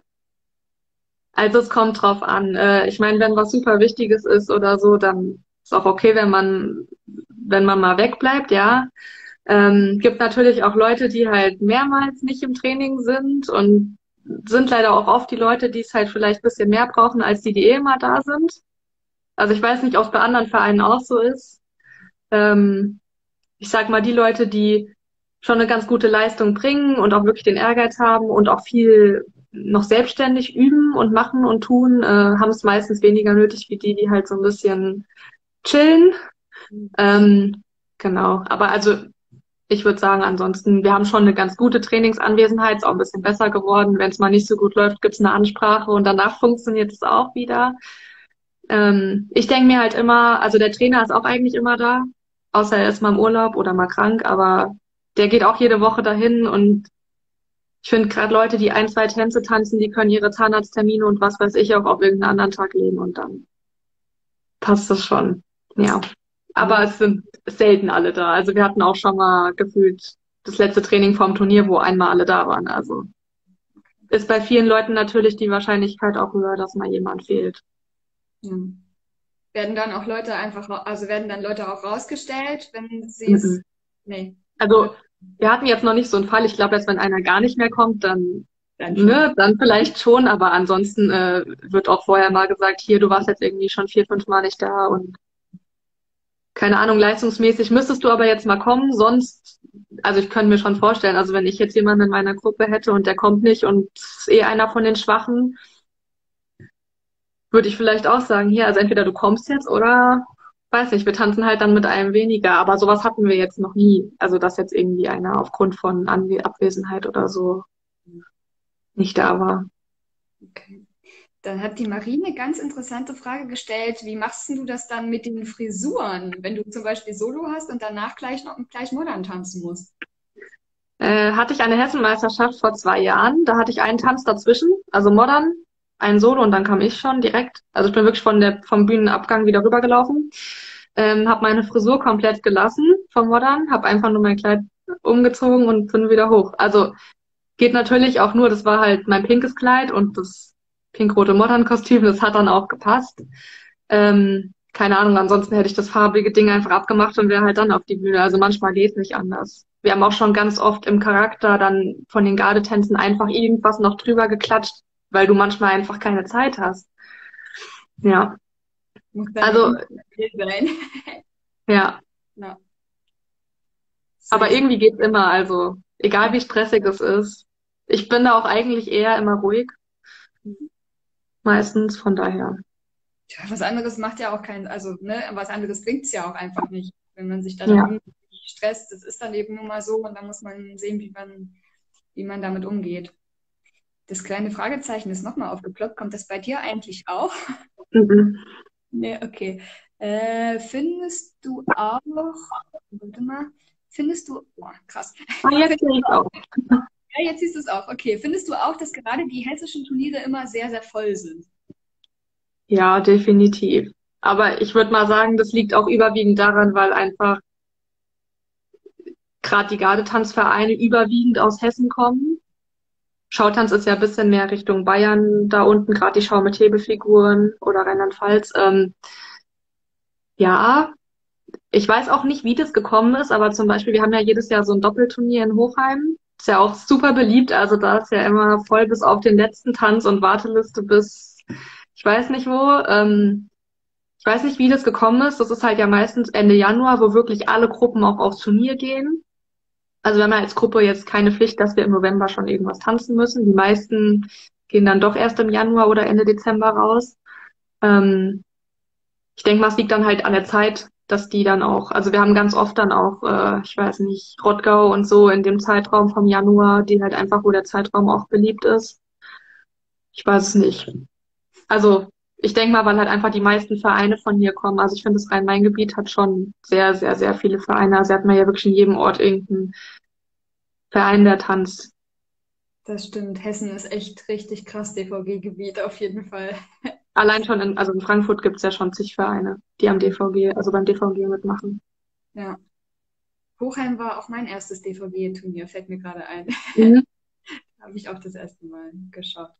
Also es kommt drauf an. Äh, ich meine, wenn was super Wichtiges ist oder so, dann ist auch okay, wenn man, wenn man mal wegbleibt, ja. Ähm, gibt natürlich auch Leute, die halt mehrmals nicht im Training sind und sind leider auch oft die Leute, die es halt vielleicht ein bisschen mehr brauchen, als die, die eh immer da sind. Also ich weiß nicht, ob es bei anderen Vereinen auch so ist. Ähm, ich sag mal, die Leute, die schon eine ganz gute Leistung bringen und auch wirklich den Ehrgeiz haben und auch viel noch selbstständig üben und machen und tun, äh, haben es meistens weniger nötig wie die, die halt so ein bisschen chillen. Ähm, genau. Aber also ich würde sagen, ansonsten, wir haben schon eine ganz gute Trainingsanwesenheit, ist auch ein bisschen besser geworden. Wenn es mal nicht so gut läuft, gibt es eine Ansprache und danach funktioniert es auch wieder. Ähm, ich denke mir halt immer, also der Trainer ist auch eigentlich immer da, außer er ist mal im Urlaub oder mal krank, aber der geht auch jede Woche dahin und ich finde gerade Leute, die ein, zwei Tänze tanzen, die können ihre Zahnarzttermine und was weiß ich auch auf irgendeinen anderen Tag legen und dann passt das schon. Ja. Aber es sind selten alle da. Also wir hatten auch schon mal gefühlt das letzte Training vorm Turnier, wo einmal alle da waren. Also ist bei vielen Leuten natürlich die Wahrscheinlichkeit auch höher, dass mal jemand fehlt. Ja. Werden dann auch Leute einfach, ra- also werden dann Leute auch rausgestellt, wenn sie es. Mhm. Nee. Oder Also wir hatten jetzt noch nicht so einen Fall. Ich glaube, erst wenn einer gar nicht mehr kommt, dann, dann schon. ne, dann vielleicht schon. Aber ansonsten äh, wird auch vorher mal gesagt, hier, du warst jetzt irgendwie schon vier, fünf Mal nicht da und keine Ahnung, leistungsmäßig müsstest du aber jetzt mal kommen. Sonst, also ich könnte mir schon vorstellen, also wenn ich jetzt jemanden in meiner Gruppe hätte und der kommt nicht und ist eh einer von den Schwachen, würde ich vielleicht auch sagen, hier, also entweder du kommst jetzt oder weiß nicht, wir tanzen halt dann mit einem weniger. Aber sowas hatten wir jetzt noch nie. Also dass jetzt irgendwie einer aufgrund von Anwe Abwesenheit oder so nicht da war. Okay. Dann hat die Marie eine ganz interessante Frage gestellt. Wie machst denn du das dann mit den Frisuren, wenn du zum Beispiel Solo hast und danach gleich noch gleich Modern tanzen musst? Äh, hatte ich eine Hessenmeisterschaft vor zwei Jahren. Da hatte ich einen Tanz dazwischen, also Modern, ein Solo und dann kam ich schon direkt. Also ich bin wirklich von der, vom Bühnenabgang wieder rübergelaufen. Ähm, habe meine Frisur komplett gelassen vom Modern, habe einfach nur mein Kleid umgezogen und bin wieder hoch. Also geht natürlich auch nur, das war halt mein pinkes Kleid und das pink-rote Modern-Kostüm, das hat dann auch gepasst. Ähm, keine Ahnung, ansonsten hätte ich das farbige Ding einfach abgemacht und wäre halt dann auf die Bühne. Also manchmal geht es nicht anders. Wir haben auch schon ganz oft im Charakter dann von den Gardetänzen einfach irgendwas noch drüber geklatscht, weil du manchmal einfach keine Zeit hast. Ja, Muss dann also irgendwie sein. ja, Ja, sehe aber ich. irgendwie geht's immer. Also egal wie stressig es ist. Ich bin da auch eigentlich eher immer ruhig, meistens, von daher. Ja, was anderes macht ja auch keinen, also, ne, was anderes bringt es ja auch einfach nicht, wenn man sich da dann Ja. irgendwie stresst. Das ist dann eben nun mal so und da muss man sehen, wie man, wie man damit umgeht. Das kleine Fragezeichen ist nochmal aufgeploppt. Kommt das bei dir eigentlich auch? Mhm. Nee, okay. Äh, findest du auch, warte mal, findest du, oh, krass. Ah, jetzt Find, sehe ich auch. ja, jetzt siehst du es auch. Okay. Findest du auch, dass gerade die hessischen Turniere immer sehr, sehr voll sind? Ja, definitiv. Aber ich würde mal sagen, das liegt auch überwiegend daran, weil einfach gerade die Gardetanzvereine überwiegend aus Hessen kommen. Schautanz ist ja ein bisschen mehr Richtung Bayern da unten, gerade die Schau mit Hebefiguren oder Rheinland-Pfalz. Ähm, ja, ich weiß auch nicht, wie das gekommen ist, aber zum Beispiel, wir haben ja jedes Jahr so ein Doppelturnier in Hochheim. Ist ja auch super beliebt, also da ist ja immer voll bis auf den letzten Tanz und Warteliste bis, ich weiß nicht wo. Ähm, ich weiß nicht, wie das gekommen ist. Das ist halt ja meistens Ende Januar, wo wirklich alle Gruppen auch aufs Turnier gehen. Also wir haben ja als Gruppe jetzt keine Pflicht, dass wir im November schon irgendwas tanzen müssen. Die meisten gehen dann doch erst im Januar oder Ende Dezember raus. Ähm, ich denke mal, es liegt dann halt an der Zeit, dass die dann auch, also wir haben ganz oft dann auch, äh, ich weiß nicht, Rottgau und so in dem Zeitraum vom Januar, die halt einfach, wo der Zeitraum auch beliebt ist. Ich weiß es nicht. Also ich denke mal, weil halt einfach die meisten Vereine von hier kommen. Also ich finde, das Rhein-Main-Gebiet hat schon sehr, sehr, sehr viele Vereine. Also hat man ja wirklich in jedem Ort irgendeinen Verein, der tanzt. Das stimmt. Hessen ist echt richtig krass D V G-Gebiet auf jeden Fall. Allein schon in, also in Frankfurt gibt's ja schon zig Vereine, die am D V G, also beim D V G mitmachen. Ja. Hochheim war auch mein erstes D V G-Turnier, fällt mir gerade ein. Mhm. Habe ich auch das erste Mal geschaut.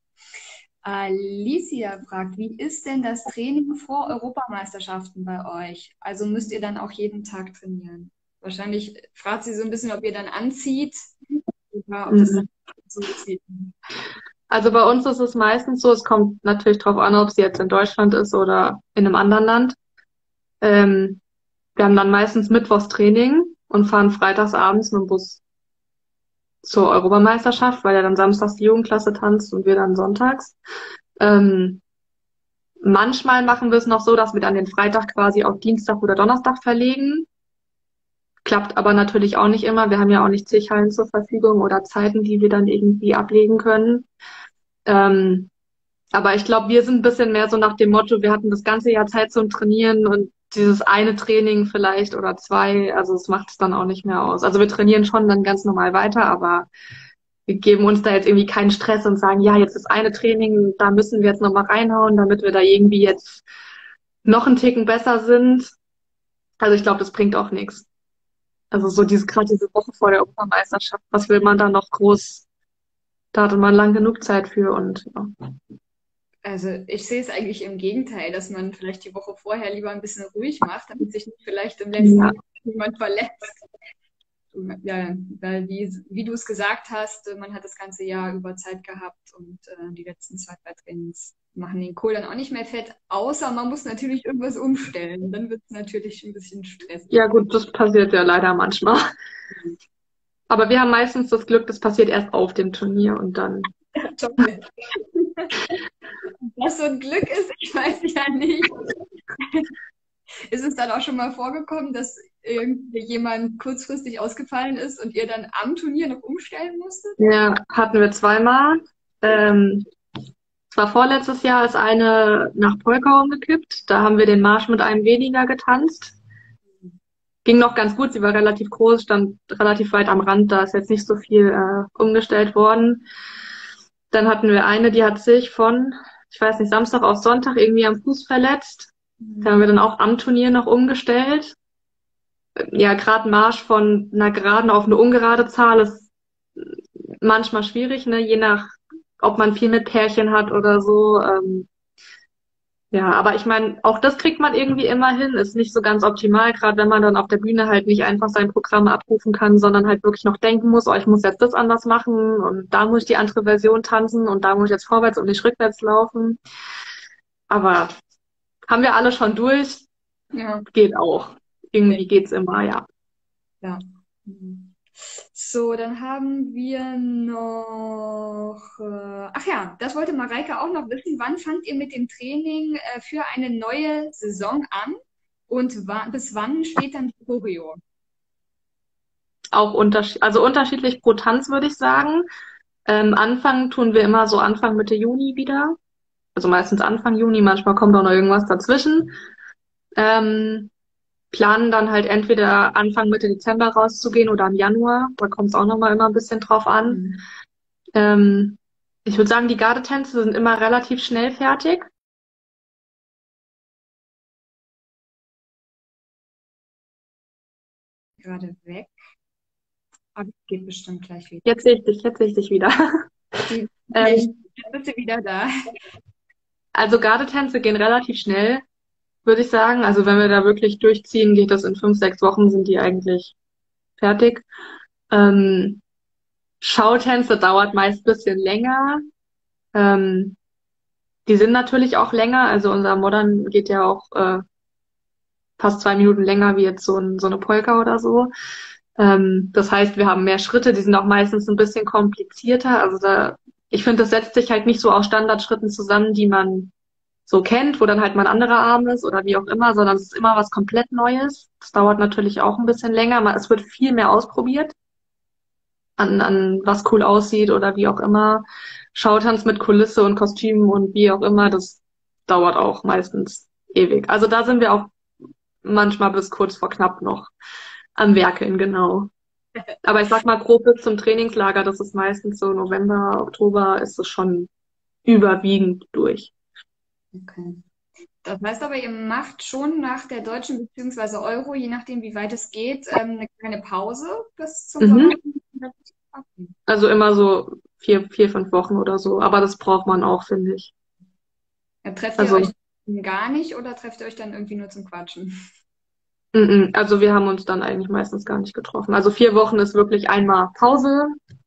Alicia fragt, wie ist denn das Training vor Europameisterschaften bei euch? Also müsst ihr dann auch jeden Tag trainieren? Wahrscheinlich fragt sie so ein bisschen, ob ihr dann anzieht oder ob das dann Mhm. so aussieht. Also bei uns ist es meistens so, es kommt natürlich drauf an, ob sie jetzt in Deutschland ist oder in einem anderen Land. Ähm, wir haben dann meistens Mittwochs Training und fahren freitags abends mit dem Bus zur Europameisterschaft, weil ja dann samstags die Jugendklasse tanzt und wir dann sonntags. Ähm, manchmal machen wir es noch so, dass wir dann den Freitag quasi auf Dienstag oder Donnerstag verlegen. Klappt aber natürlich auch nicht immer. Wir haben ja auch nicht zig Hallen zur Verfügung oder Zeiten, die wir dann irgendwie ablegen können. Ähm, aber ich glaube, wir sind ein bisschen mehr so nach dem Motto, wir hatten das ganze Jahr Zeit zum Trainieren und dieses eine Training vielleicht oder zwei, also es macht es dann auch nicht mehr aus. Also wir trainieren schon dann ganz normal weiter, aber wir geben uns da jetzt irgendwie keinen Stress und sagen, ja, jetzt ist eine Training, da müssen wir jetzt nochmal reinhauen, damit wir da irgendwie jetzt noch einen Ticken besser sind. Also ich glaube, das bringt auch nichts. Also so diese, gerade diese Woche vor der Europameisterschaft, was will man da noch groß? Da hatte man lang genug Zeit für und ja. Also ich sehe es eigentlich im Gegenteil, dass man vielleicht die Woche vorher lieber ein bisschen ruhig macht, damit sich nicht vielleicht im letzten Ja, Jahr jemand verletzt. Ja, weil wie, wie du es gesagt hast, man hat das ganze Jahr über Zeit gehabt und äh, die letzten zwei, drei Trainings machen den Kohl dann auch nicht mehr fett, außer man muss natürlich irgendwas umstellen. Dann wird es natürlich ein bisschen stressig. ja gut, das passiert ja leider manchmal. Aber wir haben meistens das Glück, das passiert erst auf dem Turnier und dann. Toll. Was so ein Glück ist, ich weiß ja nicht. Ist es dann auch schon mal vorgekommen, dass irgendwie jemand kurzfristig ausgefallen ist und ihr dann am Turnier noch umstellen musstet? Ja, hatten wir zweimal. Ähm, es war vorletztes Jahr, ist eine nach Polka umgekippt. Da haben wir den Marsch mit einem weniger getanzt. Ging noch ganz gut, sie war relativ groß, stand relativ weit am Rand, da ist jetzt nicht so viel äh, umgestellt worden. Dann hatten wir eine, die hat sich von, ich weiß nicht, Samstag auf Sonntag irgendwie am Fuß verletzt. Da haben wir dann auch am Turnier noch umgestellt. Ja, gerade Marsch von einer geraden auf eine ungerade Zahl ist manchmal schwierig, ne? Je nach, ob man viel mit Pärchen hat oder so. Ähm, ja, aber ich meine, auch das kriegt man irgendwie immer hin. Ist nicht so ganz optimal, gerade wenn man dann auf der Bühne halt nicht einfach sein Programm abrufen kann, sondern halt wirklich noch denken muss, oh, ich muss jetzt das anders machen und da muss ich die andere Version tanzen und da muss ich jetzt vorwärts und nicht rückwärts laufen. Aber haben wir alle schon durch? Ja, Geht auch. Irgendwie geht's immer, ja. ja. So, dann haben wir noch. Äh, ach ja, das wollte Mareike auch noch wissen. Wann fangt ihr mit dem Training äh, für eine neue Saison an und wa bis wann steht dann die Choreo? Auch unterschied also unterschiedlich pro Tanz, würde ich sagen. Ähm, Anfangen tun wir immer so Anfang, Mitte Juni wieder. Also meistens Anfang Juni, manchmal kommt auch noch irgendwas dazwischen. Ähm, planen dann halt entweder Anfang, Mitte Dezember rauszugehen oder im Januar. Da kommt es auch nochmal immer ein bisschen drauf an. Mhm. Ähm, ich würde sagen, die Gardetänze sind immer relativ schnell fertig. Gerade weg. Aber es geht bestimmt gleich wieder. Jetzt sehe ich dich, jetzt sehe ich dich wieder. Die, Ähm, jetzt bist du wieder da. also Gardetänze gehen relativ schnell, würde ich sagen. Also wenn wir da wirklich durchziehen, geht das in fünf, sechs Wochen, sind die eigentlich fertig. Ähm, Schautänze dauert meist ein bisschen länger. Ähm, die sind natürlich auch länger. Also unser Modern geht ja auch äh, fast zwei Minuten länger wie jetzt so, ein, so eine Polka oder so. Ähm, das heißt, wir haben mehr Schritte, die sind auch meistens ein bisschen komplizierter. Also da, ich finde, das setzt sich halt nicht so aus Standardschritten zusammen, die man so kennt, wo dann halt mal ein anderer Arm ist oder wie auch immer, sondern es ist immer was komplett Neues. Das dauert natürlich auch ein bisschen länger. Man- Es wird viel mehr ausprobiert an, an was cool aussieht oder wie auch immer. Schautanz mit Kulisse und Kostümen und wie auch immer, das dauert auch meistens ewig. Also da sind wir auch manchmal bis kurz vor knapp noch am Werkeln, genau. Aber ich sag mal, grob bis zum Trainingslager, das ist meistens so November, Oktober, ist es schon überwiegend durch. Okay. Das heißt aber, ihr macht schon nach der deutschen bzw. Euro, je nachdem, wie weit es geht, ähm, eine kleine Pause bis zum Sommer. Mhm. Also immer so vier, vier, fünf Wochen oder so. Aber das braucht man auch, finde ich. Ja, trefft ihr Also, euch gar nicht oder trefft ihr euch dann irgendwie nur zum Quatschen? mm, mm. Also wir haben uns dann eigentlich meistens gar nicht getroffen. Also vier Wochen ist wirklich einmal Pause.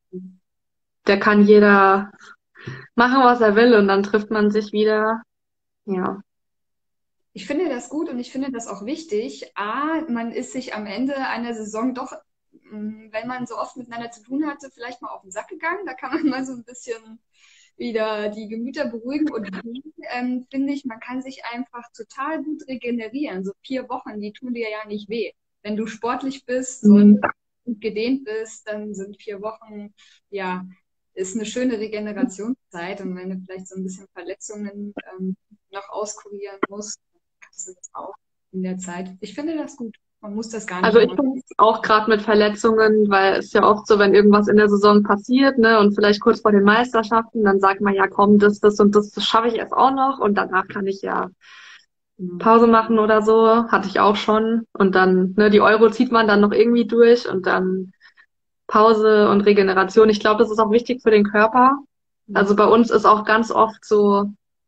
Da kann jeder machen, was er will und dann trifft man sich wieder. Ja. Ich finde das gut und ich finde das auch wichtig. A, man ist sich am Ende einer Saison doch, mh, wenn man so oft miteinander zu tun hatte, vielleicht mal auf den Sack gegangen. Da kann man mal so ein bisschen wieder die Gemüter beruhigen. Und B, ähm, finde ich, man kann sich einfach total gut regenerieren. So vier Wochen, die tun dir ja nicht weh. Wenn du sportlich bist und Mhm. gut gedehnt bist, dann sind vier Wochen, ja, ist eine schöne Regenerationszeit. Und wenn du vielleicht so ein bisschen Verletzungen ähm, noch auskurieren musst, kannst du das auch in der Zeit. Ich finde das gut. Man muss das gar nicht Also ich immer. finde es auch gerade mit Verletzungen, weil es ja oft so, wenn irgendwas in der Saison passiert, ne, und vielleicht kurz vor den Meisterschaften, dann sagt man ja, komm, das, das und das, das schaffe ich erst auch noch und danach kann ich ja Genau. Pause machen oder so, hatte ich auch schon. Und dann, ne, die Euro zieht man dann noch irgendwie durch und dann Pause und Regeneration. Ich glaube, das ist auch wichtig für den Körper. Also bei uns ist auch ganz oft so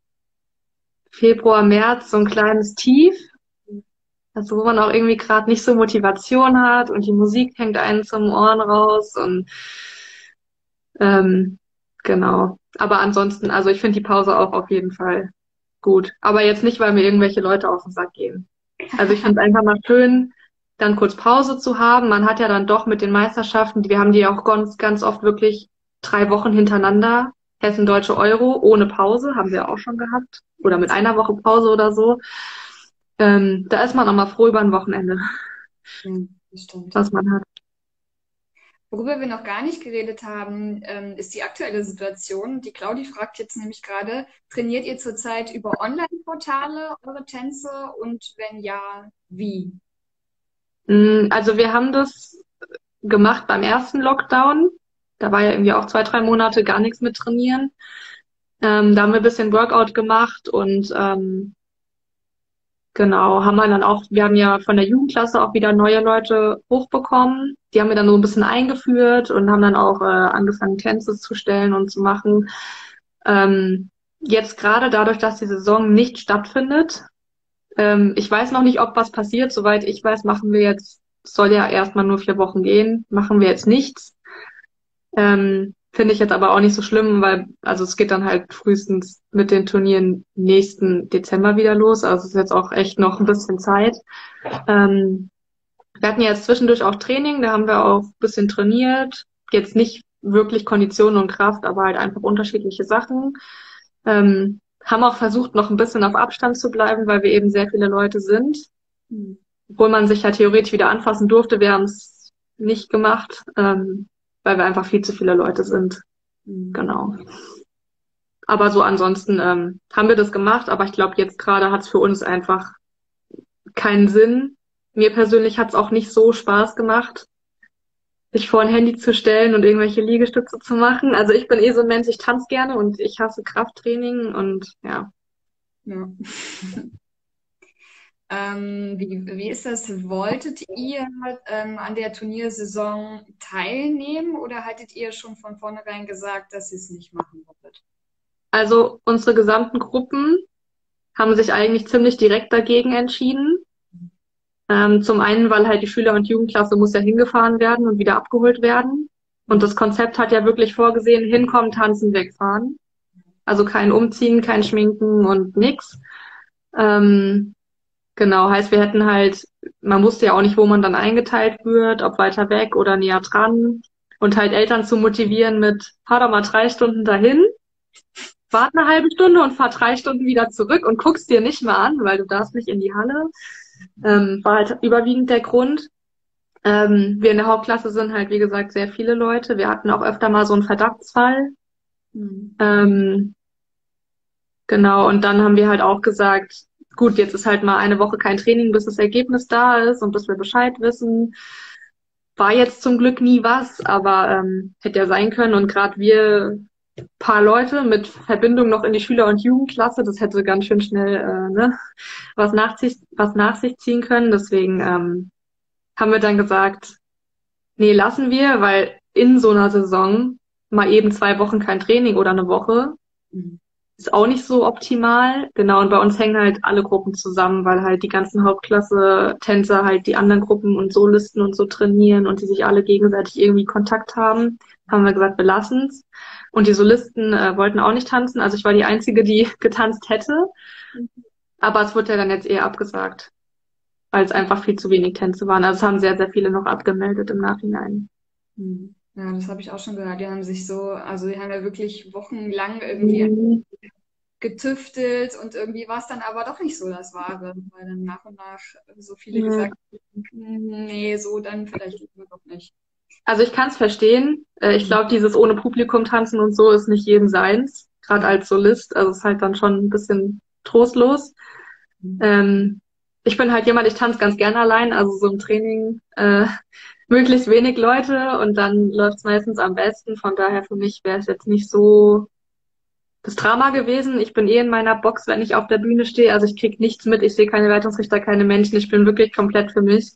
Februar, März so ein kleines Tief. Also wo man auch irgendwie gerade nicht so Motivation hat und die Musik hängt einen zum Ohren raus und ähm, genau. Aber ansonsten, also ich finde die Pause auch auf jeden Fall gut. Aber jetzt nicht, weil mir irgendwelche Leute auf den Sack gehen. Also ich finde es einfach mal schön, dann kurz Pause zu haben. Man hat ja dann doch mit den Meisterschaften, die, wir haben die ja auch ganz, ganz oft wirklich drei Wochen hintereinander. Hessen Deutsche Euro ohne Pause haben wir auch schon gehabt. Oder mit einer Woche Pause oder so. Ähm, da ist man auch mal froh über ein Wochenende, Ja, das stimmt. was man hat. Worüber wir noch gar nicht geredet haben, ähm, ist die aktuelle Situation. Die Claudi fragt jetzt nämlich gerade, trainiert ihr zurzeit über Online-Portale eure Tänze und wenn ja, wie? Mm, Also wir haben das gemacht beim ersten Lockdown. Da war ja irgendwie auch zwei, drei Monate gar nichts mit trainieren. Ähm, da haben wir ein bisschen Workout gemacht und ähm, genau, haben wir dann auch, wir haben ja von der Jugendklasse auch wieder neue Leute hochbekommen. Die haben wir dann so ein bisschen eingeführt und haben dann auch äh, angefangen, Tänze zu stellen und zu machen. Ähm, Jetzt gerade dadurch, dass die Saison nicht stattfindet, ähm, ich weiß noch nicht, ob was passiert. Soweit ich weiß, machen wir jetzt, es soll ja erstmal nur vier Wochen gehen, machen wir jetzt nichts. Ähm, finde ich jetzt aber auch nicht so schlimm, weil, also es geht dann halt frühestens mit den Turnieren nächsten Dezember wieder los. Also es ist jetzt auch echt noch ein bisschen Zeit. Ähm, Wir hatten ja jetzt zwischendurch auch Training, da haben wir auch ein bisschen trainiert. Jetzt nicht wirklich Kondition und Kraft, aber halt einfach unterschiedliche Sachen. Ähm, haben auch versucht, noch ein bisschen auf Abstand zu bleiben, weil wir eben sehr viele Leute sind. Hm. Obwohl man sich ja theoretisch wieder anfassen durfte. Wir haben es nicht gemacht, ähm, weil wir einfach viel zu viele Leute sind. Hm. Genau. Aber so ansonsten ähm, haben wir das gemacht, aber ich glaube, jetzt gerade hat es für uns einfach keinen Sinn. Mir persönlich hat es auch nicht so Spaß gemacht, sich vor ein Handy zu stellen und irgendwelche Liegestütze zu machen. Also ich bin eh so ein Mensch, ich tanze gerne und ich hasse Krafttraining und ja. Ja. Ähm, wie, wie ist das? Wolltet ihr ähm, an der Turniersaison teilnehmen oder hattet ihr schon von vornherein gesagt, dass ihr es nicht machen wolltet? Also unsere gesamten Gruppen haben sich eigentlich ziemlich direkt dagegen entschieden. Ähm, zum einen, weil halt die Schüler- und Jugendklasse muss ja hingefahren werden und wieder abgeholt werden. Und das Konzept hat ja wirklich vorgesehen, hinkommen, tanzen, wegfahren. Also kein Umziehen, kein Schminken und nix. Ähm, genau, heißt, wir hätten halt, man wusste ja auch nicht, wo man dann eingeteilt wird, ob weiter weg oder näher dran. Und halt Eltern zu motivieren mit, fahr doch mal drei Stunden dahin, wart eine halbe Stunde und fahr drei Stunden wieder zurück und guck's dir nicht mal an, weil du darfst nicht in die Halle. Ähm, war halt überwiegend der Grund. Ähm, wir in der Hauptklasse sind halt, wie gesagt, sehr viele Leute. Wir hatten auch öfter mal so einen Verdachtsfall. Hm. Ähm, genau, und dann haben wir halt auch gesagt, gut, jetzt ist halt mal eine Woche kein Training, bis das Ergebnis da ist und bis wir Bescheid wissen. War jetzt zum Glück nie was, aber ähm, hätte ja sein können. Und gerade wir paar Leute mit Verbindung noch in die Schüler- und Jugendklasse, das hätte ganz schön schnell äh, ne, was nach sich, was nach sich ziehen können. Deswegen ähm, haben wir dann gesagt, nee, lassen wir, weil in so einer Saison mal eben zwei Wochen kein Training oder eine Woche Hm. ist auch nicht so optimal. Genau, und bei uns hängen halt alle Gruppen zusammen, weil halt die ganzen Hauptklasse-Tänzer halt die anderen Gruppen und Solisten und so trainieren und die sich alle gegenseitig irgendwie Kontakt haben. Haben wir gesagt, wir lassen's. Und die Solisten äh, wollten auch nicht tanzen. Also ich war die Einzige, die getanzt hätte. Aber es wurde ja dann jetzt eher abgesagt, weil es einfach viel zu wenig Tänze waren. Also es haben sehr, sehr viele noch abgemeldet im Nachhinein. Hm. Ja, das habe ich auch schon gehört. Die haben sich so, also die haben ja wirklich wochenlang irgendwie Mhm. getüftelt und irgendwie war es dann aber doch nicht so das Wahre, weil dann nach und nach so viele Ja. gesagt haben, "Hm, nee, so dann vielleicht lieber doch nicht." Also ich kann es verstehen. Äh, ich glaube, dieses ohne Publikum tanzen und so ist nicht jedem seins, gerade Hm. als Solist. Also es ist halt dann schon ein bisschen trostlos. Hm. Ähm, ich bin halt jemand, ich tanze ganz gerne allein, also so im Training äh, möglichst wenig Leute und dann läuft es meistens am besten. Von daher für mich wäre es jetzt nicht so das Drama gewesen. Ich bin eh in meiner Box, wenn ich auf der Bühne stehe. Also ich krieg nichts mit, ich sehe keine Leitungsrichter, keine Menschen. Ich bin wirklich komplett für mich.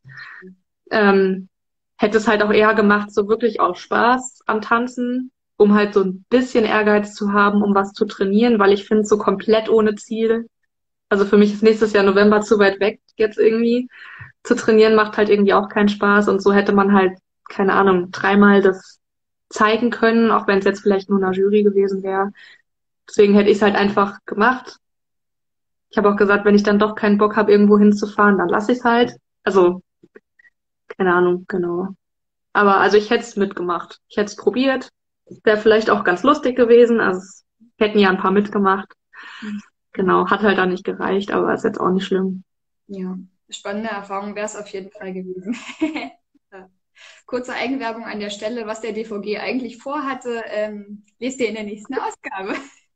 Ähm, hätte es halt auch eher gemacht, so wirklich auch Spaß am Tanzen, um halt so ein bisschen Ehrgeiz zu haben, um was zu trainieren, weil ich finde, so komplett ohne Ziel, also für mich ist nächstes Jahr November zu weit weg, jetzt irgendwie zu trainieren, macht halt irgendwie auch keinen Spaß und so hätte man halt, keine Ahnung, dreimal das zeigen können, auch wenn es jetzt vielleicht nur eine Jury gewesen wäre. Deswegen hätte ich es halt einfach gemacht. Ich habe auch gesagt, wenn ich dann doch keinen Bock habe, irgendwo hinzufahren, dann lasse ich es halt. Also, keine Ahnung, genau. Aber also ich hätte es mitgemacht. Ich hätte es probiert. Wäre vielleicht auch ganz lustig gewesen. Also es hätten ja ein paar mitgemacht. Genau, hat halt dann nicht gereicht, aber ist jetzt auch nicht schlimm. Ja, spannende Erfahrung wäre es auf jeden Fall gewesen. Ja. Kurze Eigenwerbung an der Stelle, was der D V G eigentlich vorhatte, ähm, lest ihr in der nächsten Ausgabe.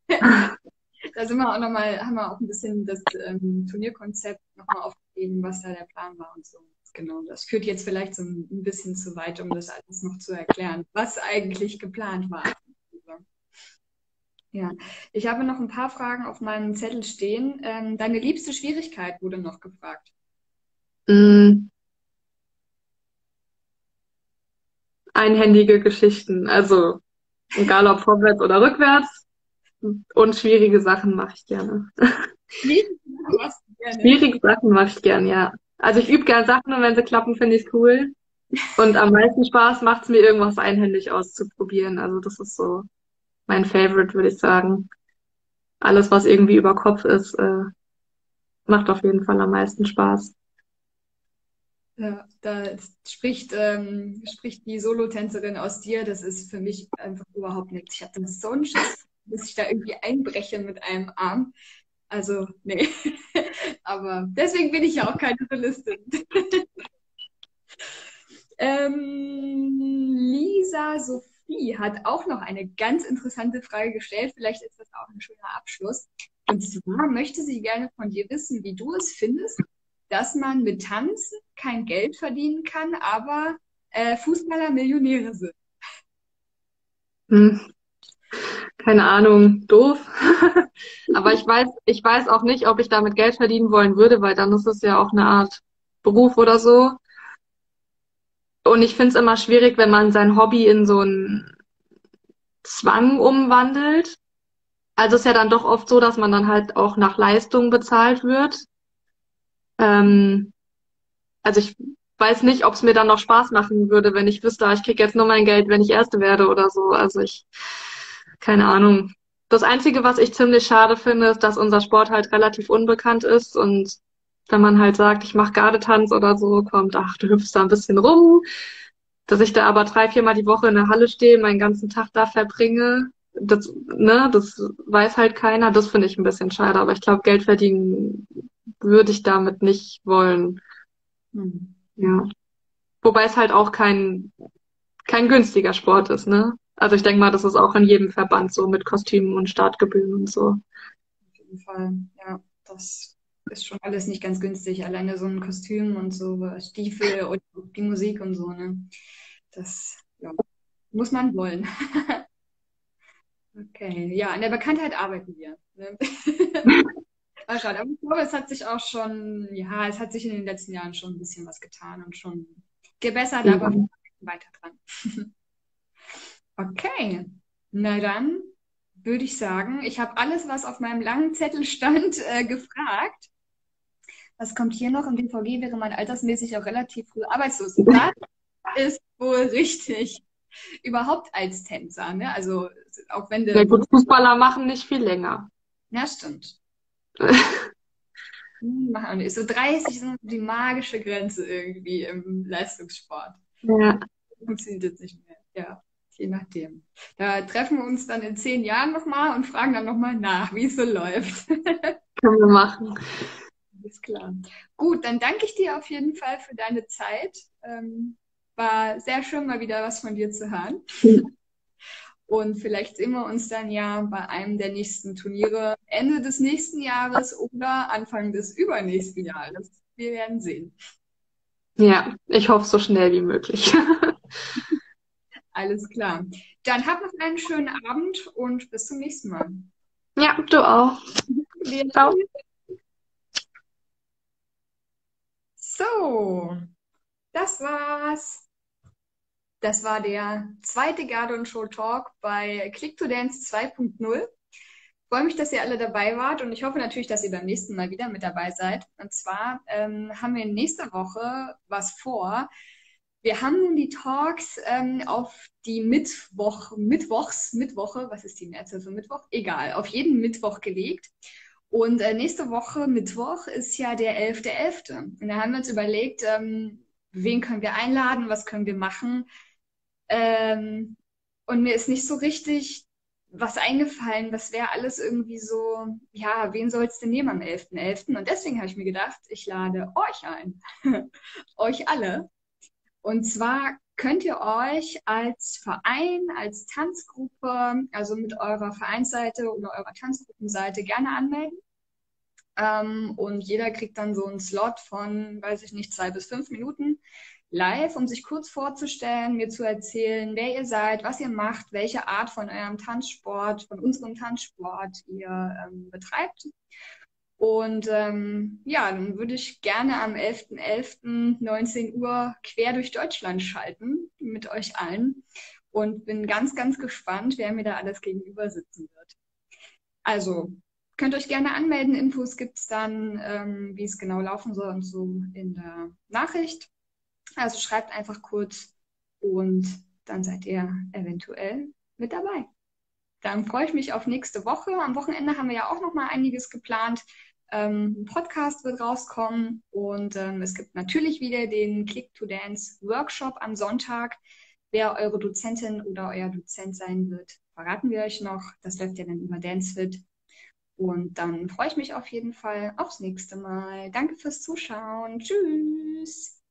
Da sind wir auch noch mal, haben wir auch ein bisschen das ähm, Turnierkonzept nochmal aufgegeben, was da der Plan war und so. Genau, das führt jetzt vielleicht so ein, ein bisschen zu weit, um das alles noch zu erklären, was eigentlich geplant war. Ja, ich habe noch ein paar Fragen auf meinem Zettel stehen. Ähm, deine liebste Schwierigkeit wurde noch gefragt. Mm, einhändige Geschichten, also egal ob vorwärts oder rückwärts. Und schwierige Sachen mache ich gerne. Wie? Was gerne? Schwierige Sachen mache ich gern, ja. Also ich übe gern Sachen und wenn sie klappen, finde ich cool. Und am meisten Spaß macht es mir, irgendwas einhändig auszuprobieren. Also das ist so mein Favorite, würde ich sagen. Alles, was irgendwie über Kopf ist, äh, macht auf jeden Fall am meisten Spaß. Ja, da spricht, ähm, spricht die Solotänzerin aus dir. Das ist für mich einfach überhaupt nichts. Ich habe dann so einen Schiss, dass ich da irgendwie einbreche mit einem Arm. Also, nee. Aber deswegen bin ich ja auch keine Solistin. Ähm, Lisa Sophie hat auch noch eine ganz interessante Frage gestellt. Vielleicht ist das auch ein schöner Abschluss. Und zwar möchte sie gerne von dir wissen, wie du es findest, dass man mit Tanzen kein Geld verdienen kann, aber äh, Fußballer Millionäre sind. Hm. keine Ahnung, doof. Aber ich weiß, ich weiß auch nicht, ob ich damit Geld verdienen wollen würde, weil dann ist es ja auch eine Art Beruf oder so. Und ich finde es immer schwierig, wenn man sein Hobby in so einen Zwang umwandelt. Also es ist ja dann doch oft so, dass man dann halt auch nach Leistung bezahlt wird. Ähm, also ich weiß nicht, ob es mir dann noch Spaß machen würde, wenn ich wüsste, ah, ich krieg jetzt nur mein Geld, wenn ich Erste werde oder so. Also ich, keine Ahnung. Das Einzige, was ich ziemlich schade finde, ist, dass unser Sport halt relativ unbekannt ist und wenn man halt sagt, ich mache Gardetanz oder so, kommt, ach, du hüpfst da ein bisschen rum, dass ich da aber drei, viermal die Woche in der Halle stehe, meinen ganzen Tag da verbringe, das, ne, das weiß halt keiner. Das finde ich ein bisschen schade, aber ich glaube, Geld verdienen würde ich damit nicht wollen. Hm. Ja. Wobei es halt auch kein, kein günstiger Sport ist, ne? Also ich denke mal, das ist auch in jedem Verband so mit Kostümen und Startgebühren und so. Auf jeden Fall, ja, das ist schon alles nicht ganz günstig. Alleine so ein Kostüm und so Stiefel und die Musik und so, ne? Das, ja, muss man wollen. Okay, ja, an der Bekanntheit arbeiten wir. Ne? Mal schauen. Aber ich glaube, es hat sich auch schon, ja, es hat sich in den letzten Jahren schon ein bisschen was getan und schon gebessert, Ja. aber wir sind weiter dran. Okay, na dann würde ich sagen, ich habe alles, was auf meinem langen Zettel stand, äh, gefragt. Was kommt hier noch? Im D V G wäre man altersmäßig auch relativ früh arbeitslos. Das ist wohl richtig. Überhaupt als Tänzer, ne? Also auch wenn Ja du gut, Beruf. Fußballer machen nicht viel länger. Ja, stimmt. Hm, machen wir nicht. So dreißig sind die magische Grenze irgendwie im Leistungssport. Ja, Funktioniert jetzt nicht mehr. Ja, je nachdem. Da treffen wir uns dann in zehn Jahren nochmal und fragen dann nochmal nach, wie es so läuft. können wir machen. Alles klar. Gut, dann danke ich dir auf jeden Fall für deine Zeit. Ähm, war sehr schön, mal wieder was von dir zu hören. Und vielleicht sehen wir uns dann ja bei einem der nächsten Turniere Ende des nächsten Jahres oder Anfang des übernächsten Jahres. Wir werden sehen. Ja, ich hoffe so schnell wie möglich. Alles klar. Dann hab noch einen schönen Abend und bis zum nächsten Mal. Ja, du auch. Wir- Ciao. So, das war's. Das war der zweite Garde und Show Talk bei Click to Dance zwei Punkt null. Ich freue mich, dass ihr alle dabei wart und ich hoffe natürlich, dass ihr beim nächsten Mal wieder mit dabei seid. Und zwar ähm, haben wir nächste Woche was vor. Wir haben nun die Talks ähm, auf die Mittwoch, Mittwochs, Mittwoche, was ist die Mehrzahl für Mittwoch? Egal, auf jeden Mittwoch gelegt. Und äh, nächste Woche, Mittwoch, ist ja der elfte elfte Und da haben wir uns überlegt, ähm, wen können wir einladen, was können wir machen. Ähm, und mir ist nicht so richtig was eingefallen, was wäre alles irgendwie so, ja, wen soll es denn nehmen am elften elften? Und deswegen habe ich mir gedacht, ich lade euch ein. Euch alle. Und zwar könnt ihr euch als Verein, als Tanzgruppe, also mit eurer Vereinsseite oder eurer Tanzgruppenseite gerne anmelden. Ähm, und jeder kriegt dann so einen Slot von, weiß ich nicht, zwei bis fünf Minuten live, um sich kurz vorzustellen, mir zu erzählen, wer ihr seid, was ihr macht, welche Art von eurem Tanzsport, von unserem Tanzsport ihr ähm, betreibt. Und ähm, ja, dann würde ich gerne am elften elften neunzehn Uhr quer durch Deutschland schalten mit euch allen und bin ganz, ganz gespannt, wer mir da alles gegenüber sitzen wird. Also könnt euch gerne anmelden. Infos gibt es dann, ähm, wie es genau laufen soll und so in der Nachricht. Also schreibt einfach kurz und dann seid ihr eventuell mit dabei. Dann freue ich mich auf nächste Woche. Am Wochenende haben wir ja auch noch mal einiges geplant. Ähm, ein Podcast wird rauskommen und ähm, es gibt natürlich wieder den Click to Dance Workshop am Sonntag. Wer eure Dozentin oder euer Dozent sein wird, verraten wir euch noch. Das läuft ja dann über DanceFit. Und dann freue ich mich auf jeden Fall aufs nächste Mal. Danke fürs Zuschauen. Tschüss.